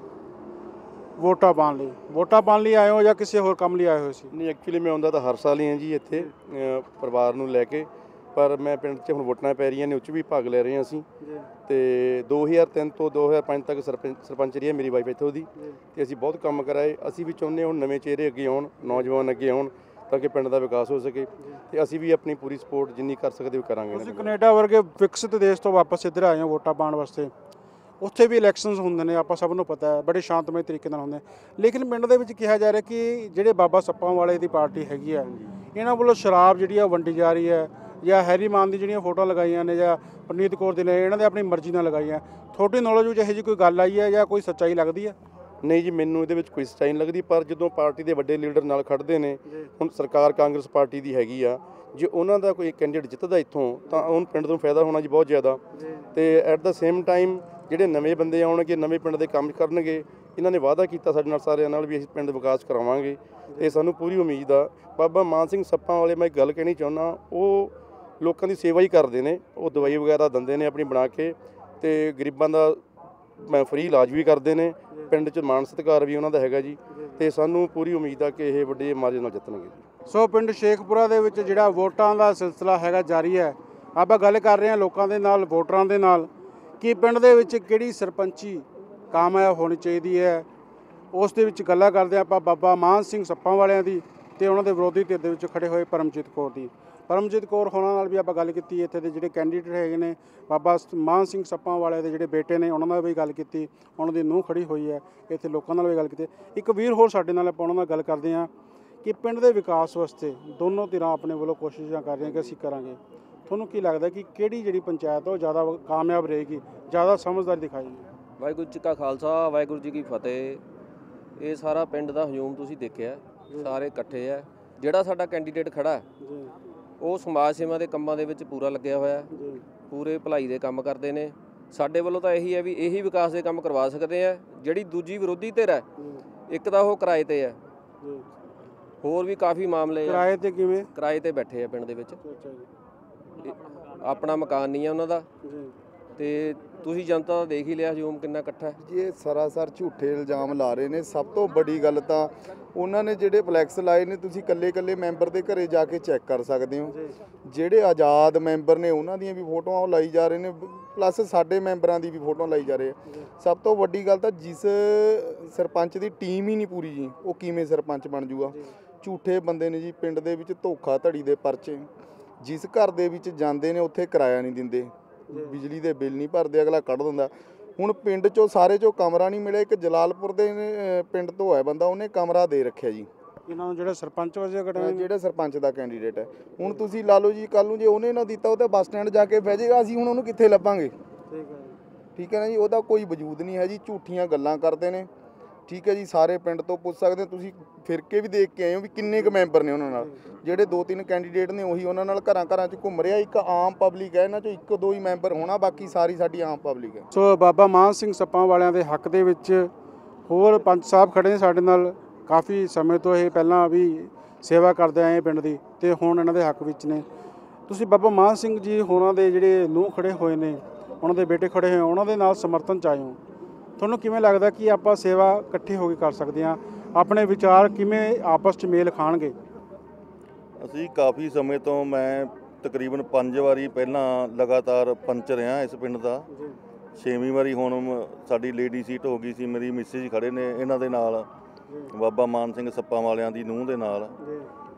ਵੋਟਾਂ ਪਾਉਣ ਲਈ। ਵੋਟਾਂ ਪਾਉਣ ਲਈ ਆਏ ਹੋ ਜਾਂ ਕਿਸੇ ਹੋਰ ਕੰਮ ਲਈ ਆਏ ਹੋਏ ਸੀ? ਨਹੀਂ, ਐਕਚੁਅਲੀ ਮੈਂ ਆਉਂਦਾ ਤਾਂ ਹਰ ਸਾਲ ਹੀ ਹਾਂ ਜੀ ਇੱਥੇ ਪਰਿਵਾਰ ਨੂੰ ਲੈ ਕੇ, ਪਰ ਮੈਂ ਪਿੰਡ 'ਚ ਹੁਣ ਵੋਟਾਂ ਪੈ ਰਹੀਆਂ ਨੇ, ਉਹ 'ਚ ਵੀ ਭਾਗ ਲੈ ਰਹੇ ਹਾਂ ਅਸੀਂ। ਤੇ ਦੋ ਹਜ਼ਾਰ ਤਿੰਨ ਤੋਂ ਦੋ ਹਜ਼ਾਰ ਪੰਜ ਤੱਕ ਸਰਪੰਚ ਸਰਪੰਚ ਰਹੀ ਹੈ ਮੇਰੀ ਵਾਈਫ ਇੱਥੋਂ ਦੀ, ਤੇ ਅਸੀਂ ਬਹੁਤ ਕੰਮ ਕਰਾਏ। ਅਸੀਂ ਵੀ ਚਾਹੁੰਦੇ ਹੁਣ ਨਵੇਂ ਚਿਹਰੇ ਅੱਗੇ ਆਉਣ, ਨੌਜਵਾਨ ਅੱਗੇ ਆਉਣ ਤਾਂ ਕਿ ਪਿੰਡ ਦਾ ਵਿਕਾਸ ਹੋ ਸਕੇ, ਤੇ ਅਸੀਂ ਵੀ ਆਪਣੀ ਪੂਰੀ ਸਪੋਰਟ ਜਿੰਨੀ ਕਰ ਸਕਦੇ ਉਹ ਕਰਾਂਗੇ। ਤੁਸੀਂ ਕੈਨੇਡਾ ਵਰਗੇ ਵਿਕਸਿਤ ਦੇਸ਼ ਤੋਂ ਵਾਪਸ ਇੱਧਰ ਆਏ ਹੋ ਵੋਟਾਂ ਪਾਉਣ ਵਾਸਤੇ। ਉੱਥੇ ਵੀ ਇਲੈਕਸ਼ਨਸ ਹੁੰਦੇ ਨੇ, ਆਪਾਂ ਸਭ ਨੂੰ ਪਤਾ ਹੈ, ਬੜੇ ਸ਼ਾਂਤਮਈ ਤਰੀਕੇ ਨਾਲ ਹੁੰਦੇ। ਲੇਕਿਨ ਪਿੰਡ ਦੇ ਵਿੱਚ ਕਿਹਾ ਜਾ ਰਿਹਾ ਕਿ ਜਿਹੜੇ ਬਾਬਾ ਸੱਪਾਂ ਵਾਲੇ ਦੀ ਪਾਰਟੀ ਹੈਗੀ ਆ, ਇਹਨਾਂ ਵੱਲੋਂ ਸ਼ਰਾਬ ਜਿਹੜੀ ਆ ਵੰਡੀ ਜਾ ਰਹੀ ਹੈ, ਜਾਂ ਹੈਰੀ ਮਾਨ ਦੀ ਜਿਹੜੀਆਂ ਫੋਟੋਆਂ ਲਗਾਈਆਂ ਨੇ ਜਾਂ ਪਰਨੀਤ ਕੌਰ ਦੀ ਨੇ, ਇਹਨਾਂ ਦੇ ਆਪਣੀ ਮਰਜ਼ੀ ਨਾਲ ਲਗਾਈਆਂ। ਤੁਹਾਡੀ ਨੌਲੇਜ ਵਿੱਚ ਇਹੋ ਜਿਹੀ ਕੋਈ ਗੱਲ ਆਈ ਹੈ ਜਾਂ ਕੋਈ ਸੱਚਾਈ ਲੱਗਦੀ ਹੈ? ਨਹੀਂ ਜੀ, ਮੈਨੂੰ ਇਹਦੇ ਵਿੱਚ ਕੋਈ ਸੱਚਾਈ ਨਹੀਂ ਲੱਗਦੀ, ਪਰ ਜਦੋਂ ਪਾਰਟੀ ਦੇ ਵੱਡੇ ਲੀਡਰ ਨਾਲ ਖੜਦੇ ਨੇ, ਹੁਣ ਸਰਕਾਰ ਕਾਂਗਰਸ ਪਾਰਟੀ ਦੀ ਹੈਗੀ ਆ, ਜੇ ਉਹਨਾਂ ਦਾ ਕੋਈ ਕੈਂਡੀਡੇਟ ਜਿੱਤਦਾ ਇੱਥੋਂ ਤਾਂ ਉਹਨੂੰ ਪਿੰਡ ਨੂੰ ਫਾਇਦਾ ਹੋਣਾ ਜੀ ਬਹੁਤ ਜ਼ਿਆਦਾ। ਤੇ ਐਟ ਦਾ ਸੇਮ ਟਾਈਮ ਜਿਹੜੇ ਨਵੇਂ ਬੰਦੇ ਆਉਣਗੇ, ਨਵੇਂ ਪਿੰਡ ਦੇ ਕੰਮ ਕਰਨਗੇ। ਇਹਨਾਂ ਨੇ ਵਾਅਦਾ ਕੀਤਾ ਸਾਡੇ ਨਾਲ ਸਾਰਿਆਂ ਨਾਲ ਵੀ ਅਸੀਂ ਪਿੰਡ ਵਿਕਾਸ ਕਰਾਵਾਂਗੇ, ਤੇ ਸਾਨੂੰ ਪੂਰੀ ਉਮੀਦ ਆ। ਬਾਬਾ ਮਾਨ ਸਿੰਘ ਸੱਪਾਂ ਵਾਲੇ, ਮੈਂ ਇੱਕ ਗੱਲ ਕਹਿਣੀ ਚਾਹੁੰਦਾ, ਉਹ ਲੋਕਾਂ ਦੀ ਸੇਵਾ ਹੀ ਕਰਦੇ ਨੇ। ਉਹ ਦਵਾਈ ਵਗੈਰਾ ਦਿੰਦੇ ਨੇ ਆਪਣੀ ਬਣਾ ਕੇ, ਤੇ ਗਰੀਬਾਂ ਦਾ ਮੈਂ ਫ੍ਰੀ ਇਲਾਜ ਵੀ ਕਰਦੇ ਨੇ। ਪਿੰਡ 'ਚ ਮਾਣ ਸਤਿਕਾਰ ਵੀ ਉਹਨਾਂ ਦਾ ਹੈਗਾ ਜੀ, ਤੇ ਸਾਨੂੰ ਪੂਰੀ ਉਮੀਦ ਆ ਕਿ ਇਹ ਵੱਡੇ ਮਾਰਜਨ ਨਾਲ ਜਿੱਤਣਗੇ। ਸੋ ਪਿੰਡ ਸ਼ੇਖਪੁਰਾ ਦੇ ਵਿੱਚ ਜਿਹੜਾ ਵੋਟਾਂ ਦਾ ਸਿਲਸਿਲਾ ਹੈਗਾ ਜਾਰੀ ਹੈ। ਆਪਾਂ ਗੱਲ ਕਰ ਰਹੇ ਹਾਂ ਲੋਕਾਂ ਦੇ ਨਾਲ, ਵੋਟਰਾਂ ਦੇ ਨਾਲ, ਕਿ ਪਿੰਡ ਦੇ ਵਿੱਚ ਕਿਹੜੀ ਸਰਪੰਚੀ ਕਾਮਯਾਬ ਹੋਣੀ ਚਾਹੀਦੀ ਹੈ। ਉਸ ਦੇ ਵਿੱਚ ਗੱਲਾਂ ਕਰਦੇ ਆਪਾਂ ਬਾਬਾ ਮਾਨ ਸਿੰਘ ਸੱਪਾਂ ਵਾਲਿਆਂ ਦੀ ਤੇ ਉਹਨਾਂ ਦੇ ਵਿਰੋਧੀ ਧਿਰ ਦੇ ਵਿੱਚ ਖੜੇ ਹੋਏ ਪਰਮਜੀਤ ਕੌਰ ਦੀ। ਪਰਮਜੀਤ ਕੌਰ ਹੋਣਾ ਨਾਲ ਵੀ ਆਪਾਂ ਗੱਲ ਕੀਤੀ। ਇੱਥੇ ਦੇ ਜਿਹੜੇ ਕੈਂਡੀਡੇਟ ਹੈਗੇ ਨੇ ਬਾਬਾ ਮਾਨ ਸਿੰਘ ਸੱਪਾਂ ਵਾਲੇ ਦੇ ਜਿਹੜੇ ਬੇਟੇ ਨੇ, ਉਹਨਾਂ ਨਾਲ ਵੀ ਗੱਲ ਕੀਤੀ। ਉਹਨਾਂ ਦੀ ਨੂੰਹ ਖੜੀ ਹੋਈ ਹੈ ਇੱਥੇ, ਲੋਕਾਂ ਨਾਲ ਵੀ ਗੱਲ ਕੀਤੀ। ਇੱਕ ਵੀਰ ਹੋਰ ਸਾਡੇ ਨਾਲ, ਆਪਾਂ ਉਹਨਾਂ ਨਾਲ ਗੱਲ ਕਰਦੇ ਹਾਂ ਕਿ ਪਿੰਡ ਦੇ ਵਿਕਾਸ ਵਾਸਤੇ ਦੋਨੋਂ ਧਿਰਾਂ ਆਪਣੇ ਵੱਲੋਂ ਕੋਸ਼ਿਸ਼ਾਂ ਕਰ ਰਹੀਆਂ ਕਿ ਅਸੀਂ ਕਰਾਂਗੇ। ਤੁਹਾਨੂੰ ਕੀ ਲੱਗਦਾ ਕਿ ਕਿਹੜੀ ਜਿਹੜੀ ਪੰਚਾਇਤ ਉਹ ਜ਼ਿਆਦਾ ਕਾਮਯਾਬ ਰਹੇਗੀ, ਜ਼ਿਆਦਾ ਸਮਝਦਾਰੀ ਦਿਖਾਏਗੀ? ਵਾਹਿਗੁਰੂ ਜੀ ਕਾ ਖਾਲਸਾ, ਵਾਹਿਗੁਰੂ ਜੀ ਕੀ ਫਤਿਹ। ਇਹ ਸਾਰਾ ਪਿੰਡ ਦਾ ਹਜੂਮ ਤੁਸੀਂ ਦੇਖਿਆ, ਸਾਰੇ ਇਕੱਠੇ ਆ। ਜਿਹੜਾ ਸਾਡਾ ਕੈਂਡੀਡੇਟ ਖੜਾ ਹੈ ਉਹ ਸਮਾਜ ਸੇਵਾ ਦੇ ਕੰਮਾਂ ਦੇ ਵਿੱਚ ਪੂਰਾ ਲੱਗਿਆ ਹੋਇਆ, ਪੂਰੇ ਭਲਾਈ ਦੇ ਕੰਮ ਕਰਦੇ ਨੇ। ਸਾਡੇ ਵੱਲੋਂ ਤਾਂ ਇਹੀ ਹੈ ਵੀ ਇਹੀ ਵਿਕਾਸ ਦੇ ਕੰਮ ਕਰਵਾ ਸਕਦੇ ਆ। ਜਿਹੜੀ ਦੂਜੀ ਵਿਰੋਧੀ ਧਿਰ ਹੈ, ਇੱਕ ਤਾਂ ਉਹ ਕਿਰਾਏ ਤੇ ਹੈ, ਹੋਰ ਵੀ ਕਾਫੀ ਮਾਮਲੇ ਕਿਰਾਏ ਤੇ ਕਿਵੇਂ? ਕਿਰਾਏ ਤੇ ਬੈਠੇ ਆ ਪਿੰਡ ਦੇ ਵਿੱਚ, ਆਪਣਾ ਮਕਾਨ ਨਹੀਂ ਹੈ ਉਹਨਾਂ ਦਾ। ਤੇ ਤੁਸੀਂ ਜਨਤਾ ਦਾ ਦੇਖ ਹੀ ਲਿਆ ਹਜੂਮ ਕਿੰਨਾ ਇਕੱਠਾ ਹੈ ਜੀ। ਇਹ ਸਰਾਸਰ ਝੂਠੇ ਇਲਜ਼ਾਮ ਲਾ ਰਹੇ ਨੇ। ਸਭ ਤੋਂ ਵੱਡੀ ਗੱਲ ਤਾਂ ਉਹਨਾਂ ਨੇ ਜਿਹੜੇ ਫਲੈਕਸ ਲਾਏ ਨੇ, ਤੁਸੀਂ ਇਕੱਲੇ ਇਕੱਲੇ ਮੈਂਬਰ ਦੇ ਘਰੇ ਜਾ ਕੇ ਚੈੱਕ ਕਰ ਸਕਦੇ ਹੋ। ਜਿਹੜੇ ਆਜ਼ਾਦ ਮੈਂਬਰ ਨੇ ਉਹਨਾਂ ਦੀਆਂ ਵੀ ਫੋਟੋਆਂ ਉਹ ਲਾਈ ਜਾ ਰਹੇ ਨੇ, ਪਲੱਸ ਸਾਡੇ ਮੈਂਬਰਾਂ ਦੀ ਵੀ ਫੋਟੋਆਂ ਲਾਈ ਜਾ ਰਹੇ। ਸਭ ਤੋਂ ਵੱਡੀ ਗੱਲ ਤਾਂ ਜਿਸ ਸਰਪੰਚ ਦੀ ਟੀਮ ਹੀ ਨਹੀਂ ਪੂਰੀ ਜੀ, ਉਹ ਕਿਵੇਂ ਸਰਪੰਚ ਬਣ ਜੂਗਾ? ਝੂਠੇ ਬੰਦੇ ਨੇ ਜੀ ਪਿੰਡ ਦੇ ਵਿੱਚ, ਧੋਖਾ ਧੜੀ ਦੇ ਪਰਚੇ। ਜਿਸ ਘਰ ਦੇ ਵਿੱਚ ਜਾਂਦੇ ਨੇ ਉੱਥੇ ਕਿਰਾਇਆ ਨਹੀਂ ਦਿੰਦੇ, ਬਿਜਲੀ ਦੇ ਬਿੱਲ ਨਹੀਂ ਭਰਦੇ, ਅਗਲਾ ਕੱਢ ਦਿੰਦਾ। ਹੁਣ ਪਿੰਡ 'ਚੋਂ ਸਾਰੇ 'ਚੋਂ ਕਮਰਾ ਨਹੀਂ ਮਿਲਿਆ। ਇੱਕ ਜਲਾਲਪੁਰ ਦੇ ਪਿੰਡ ਤੋਂ ਹੈ ਬੰਦਾ, ਉਹਨੇ ਕਮਰਾ ਦੇ ਰੱਖਿਆ ਜੀ ਇਹਨਾਂ ਨੂੰ, ਜਿਹੜਾ ਸਰਪੰਚ ਵਜੇ ਜਿਹੜਾ ਸਰਪੰਚ ਦਾ ਕੈਂਡੀਡੇਟ ਹੈ। ਹੁਣ ਤੁਸੀਂ ਲਾ ਲਓ ਜੀ, ਕੱਲ ਨੂੰ ਜੇ ਉਹਨੇ ਨਾ ਦਿੱਤਾ ਉਹ ਤਾਂ ਬੱਸ ਸਟੈਂਡ ਜਾ ਕੇ ਬਹਿ ਜਾਏਗਾ। ਅਸੀਂ ਹੁਣ ਉਹਨੂੰ ਕਿੱਥੇ ਲੱਭਾਂਗੇ? ਠੀਕ ਹੈ ਨਾ ਜੀ, ਉਹਦਾ ਕੋਈ ਵਜੂਦ ਨਹੀਂ ਹੈ ਜੀ। ਝੂਠੀਆਂ ਗੱਲਾਂ ਕਰਦੇ ਨੇ। ਠੀਕ ਹੈ ਜੀ, ਸਾਰੇ ਪਿੰਡ ਤੋਂ ਪੁੱਛ ਸਕਦੇ ਹੋ ਤੁਸੀਂ, ਫਿਰ ਕੇ ਵੀ ਦੇਖ ਕੇ ਆਏ ਹੋ ਵੀ ਕਿੰਨੇ ਕੁ ਮੈਂਬਰ ਨੇ ਉਹਨਾਂ ਨਾਲ। ਜਿਹੜੇ ਦੋ ਤਿੰਨ ਕੈਂਡੀਡੇਟ ਨੇ ਉਹੀ ਉਹਨਾਂ ਨਾਲ ਘਰਾਂ ਘਰਾਂ 'ਚ ਘੁੰਮ ਰਿਹਾ। ਇੱਕ ਆਮ ਪਬਲਿਕ ਹੈ, ਇਹਨਾਂ 'ਚੋਂ ਇੱਕ ਦੋ ਹੀ ਮੈਂਬਰ ਹੋਣਾ, ਬਾਕੀ ਸਾਰੀ ਸਾਡੀ ਆਮ ਪਬਲਿਕ ਹੈ। ਸੋ ਬਾਬਾ ਮਾਨ ਸਿੰਘ ਸੱਪਾਂ ਵਾਲਿਆਂ ਦੇ ਹੱਕ ਦੇ ਵਿੱਚ ਹੋਰ ਪੰਚ ਸਾਹਿਬ ਖੜੇ ਨੇ ਸਾਡੇ ਨਾਲ। ਕਾਫੀ ਸਮੇਂ ਤੋਂ ਇਹ ਪਹਿਲਾਂ ਵੀ ਸੇਵਾ ਕਰਦੇ ਆਏ ਪਿੰਡ ਦੀ, ਤੇ ਹੁਣ ਇਹਨਾਂ ਦੇ ਹੱਕ ਵਿੱਚ ਨੇ। ਤੁਸੀਂ ਬਾਬਾ ਮਾਨ ਸਿੰਘ ਜੀ ਹੋਰਾਂ ਦੇ ਜਿਹੜੇ ਨੂੰਹ ਖੜੇ ਹੋਏ ਨੇ, ਉਹਨਾਂ ਦੇ ਬੇਟੇ ਖੜੇ ਹੋਏ, ਉਹਨਾਂ ਦੇ ਨਾਲ ਸਮਰਥਨ 'ਚ ਆਏ ਹੋ। ਤੁਹਾਨੂੰ ਕਿਵੇਂ ਲੱਗਦਾ ਕਿ ਆਪਾਂ ਸੇਵਾ ਇਕੱਠੇ ਹੋ ਕੇ ਕਰ ਸਕਦੇ ਹਾਂ? ਆਪਣੇ ਵਿਚਾਰ ਕਿਵੇਂ ਆਪਸ 'ਚ ਮੇਲ ਖਾਣਗੇ? ਅਸੀਂ ਕਾਫੀ ਸਮੇਂ ਤੋਂ, ਮੈਂ ਤਕਰੀਬਨ ਪੰਜ ਵਾਰੀ ਪਹਿਲਾਂ ਲਗਾਤਾਰ ਪੰਚ ਰਿਹਾ ਇਸ ਪਿੰਡ ਦਾ। ਛੇਵੀਂ ਵਾਰੀ ਹੁਣ ਸਾਡੀ ਲੇਡੀ ਸੀਟ ਹੋ ਗਈ ਸੀ। ਮੇਰੀ ਮਿਸਿਸ ਖੜੇ ਨੇ ਇਹਨਾਂ ਦੇ ਨਾਲ, ਬਾਬਾ ਮਾਨ ਸਿੰਘ ਸੱਪਾਂ ਵਾਲਿਆਂ ਦੀ ਨੂੰਹ ਦੇ ਨਾਲ।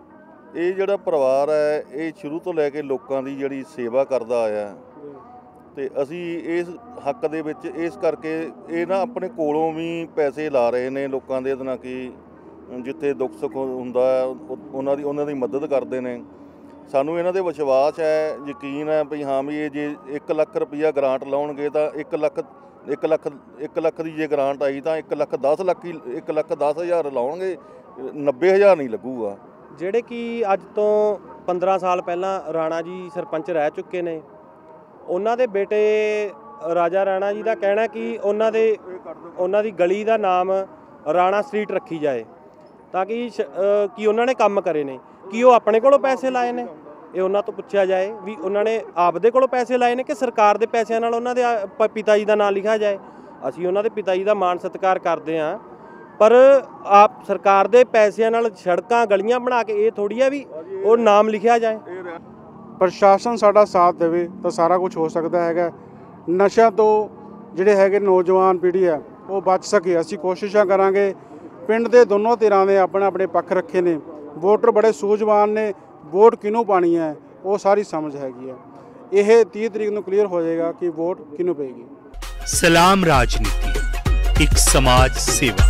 ਇਹ ਜਿਹੜਾ ਪਰਿਵਾਰ ਹੈ, ਇਹ ਸ਼ੁਰੂ ਤੋਂ ਲੈ ਕੇ ਲੋਕਾਂ ਦੀ ਜਿਹੜੀ ਸੇਵਾ ਕਰਦਾ ਆਇਆ, ਤੇ ਅਸੀਂ ਇਸ ਹੱਕ ਦੇ ਵਿੱਚ ਇਸ ਕਰਕੇ ਇਹ ਨਾ ਆਪਣੇ ਕੋਲੋਂ ਵੀ ਪੈਸੇ ਲਾ ਰਹੇ ਨੇ ਲੋਕਾਂ ਦੇ ਇਹਦੇ ਨਾਲ ਕਿ ਜਿੱਥੇ ਦੁੱਖ ਸੁੱਖ ਹੁੰਦਾ ਉਹਨਾਂ ਦੀ ਉਹਨਾਂ ਦੀ ਮਦਦ ਕਰਦੇ ਨੇ। ਸਾਨੂੰ ਇਹਨਾਂ ਦੇ ਵਿਸ਼ਵਾਸ ਹੈ, ਯਕੀਨ ਹੈ ਵੀ ਹਾਂ ਵੀ ਇਹ ਜੇ ਇੱਕ ਲੱਖ ਰੁਪਈਆ ਗ੍ਰਾਂਟ ਲਾਉਣਗੇ ਤਾਂ ਇੱਕ ਲੱਖ ਇੱਕ ਲੱਖ ਇੱਕ ਲੱਖ ਦੀ ਜੇ ਗ੍ਰਾਂਟ ਆਈ ਤਾਂ ਇੱਕ ਲੱਖ ਦਸ ਲੱਖ ਹੀ ਇੱਕ ਲੱਖ ਦਸ ਹਜ਼ਾਰ ਲਾਉਣਗੇ, ਨੱਬੇ ਹਜ਼ਾਰ ਨਹੀਂ ਲੱਗੂਗਾ। ਜਿਹੜੇ ਕਿ ਅੱਜ ਤੋਂ ਪੰਦਰਾਂ ਸਾਲ ਪਹਿਲਾਂ ਰਾਣਾ ਜੀ ਸਰਪੰਚ ਰਹਿ ਚੁੱਕੇ ਨੇ, ਉਹਨਾਂ ਦੇ ਬੇਟੇ ਰਾਜਾ ਰਾਣਾ ਜੀ ਦਾ ਕਹਿਣਾ ਕਿ ਉਹਨਾਂ ਦੇ ਉਹਨਾਂ ਦੀ ਗਲੀ ਦਾ ਨਾਮ ਰਾਣਾ ਸਟਰੀਟ ਰੱਖੀ ਜਾਏ ਤਾਂ ਕਿ ਕਿ ਉਹਨਾਂ ਨੇ ਕੰਮ ਕਰੇ ਨੇ। ਕੀ ਉਹ ਆਪਣੇ ਕੋਲੋਂ ਪੈਸੇ ਲਾਏ ਨੇ? ਇਹ ਉਹਨਾਂ ਤੋਂ ਪੁੱਛਿਆ ਜਾਏ ਵੀ ਉਹਨਾਂ ਨੇ ਆਪਦੇ ਕੋਲੋਂ ਪੈਸੇ ਲਾਏ ਨੇ ਕਿ ਸਰਕਾਰ ਦੇ ਪੈਸਿਆਂ ਨਾਲ ਉਹਨਾਂ ਦੇ ਪਿਤਾ ਜੀ ਦਾ ਨਾਮ ਲਿਖਿਆ ਜਾਏ। ਅਸੀਂ ਉਹਨਾਂ ਦੇ ਪਿਤਾ ਜੀ ਦਾ ਮਾਣ ਸਤਿਕਾਰ ਕਰਦੇ ਹਾਂ, ਪਰ ਆਪ ਸਰਕਾਰ ਦੇ ਪੈਸਿਆਂ ਨਾਲ ਸੜਕਾਂ ਗਲੀਆਂ ਬਣਾ ਕੇ ਇਹ ਥੋੜੀ ਹੈ ਵੀ ਉਹ ਨਾਮ ਲਿਖਿਆ ਜਾਏ। ਪ੍ਰਸ਼ਾਸਨ ਸਾਡਾ ਸਾਥ ਦੇਵੇ ਤਾਂ ਸਾਰਾ ਕੁਝ ਹੋ ਸਕਦਾ ਹੈਗਾ। ਨਸ਼ਿਆਂ ਤੋਂ ਜਿਹੜੇ ਹੈਗੇ ਨੌਜਵਾਨ ਪੀੜ੍ਹੀ ਹੈ ਉਹ ਬਚ ਸਕੇ। ਅਸੀਂ ਕੋਸ਼ਿਸ਼ਾਂ ਕਰਾਂਗੇ। ਪਿੰਡ ਦੇ ਦੋਨੋਂ ਧਿਰਾਂ ਨੇ ਆਪਣੇ ਆਪਣੇ ਪੱਖ ਰੱਖੇ ਨੇ। ਵੋਟਰ ਬੜੇ ਸੂਝਵਾਨ ਨੇ, ਵੋਟ ਕਿਹਨੂੰ ਪਾਣੀ ਹੈ ਉਹ ਸਾਰੀ ਸਮਝ ਹੈਗੀ ਹੈ। ਇਹ ਤੀਹ ਤਰੀਕ ਨੂੰ ਕਲੀਅਰ ਹੋ ਜਾਏਗਾ ਕਿ ਵੋਟ ਕਿਹਨੂੰ ਪਏਗੀ। ਸਲਾਮ ਰਾਜਨੀਤੀ, ਇੱਕ ਸਮਾਜ ਸੇਵਾ।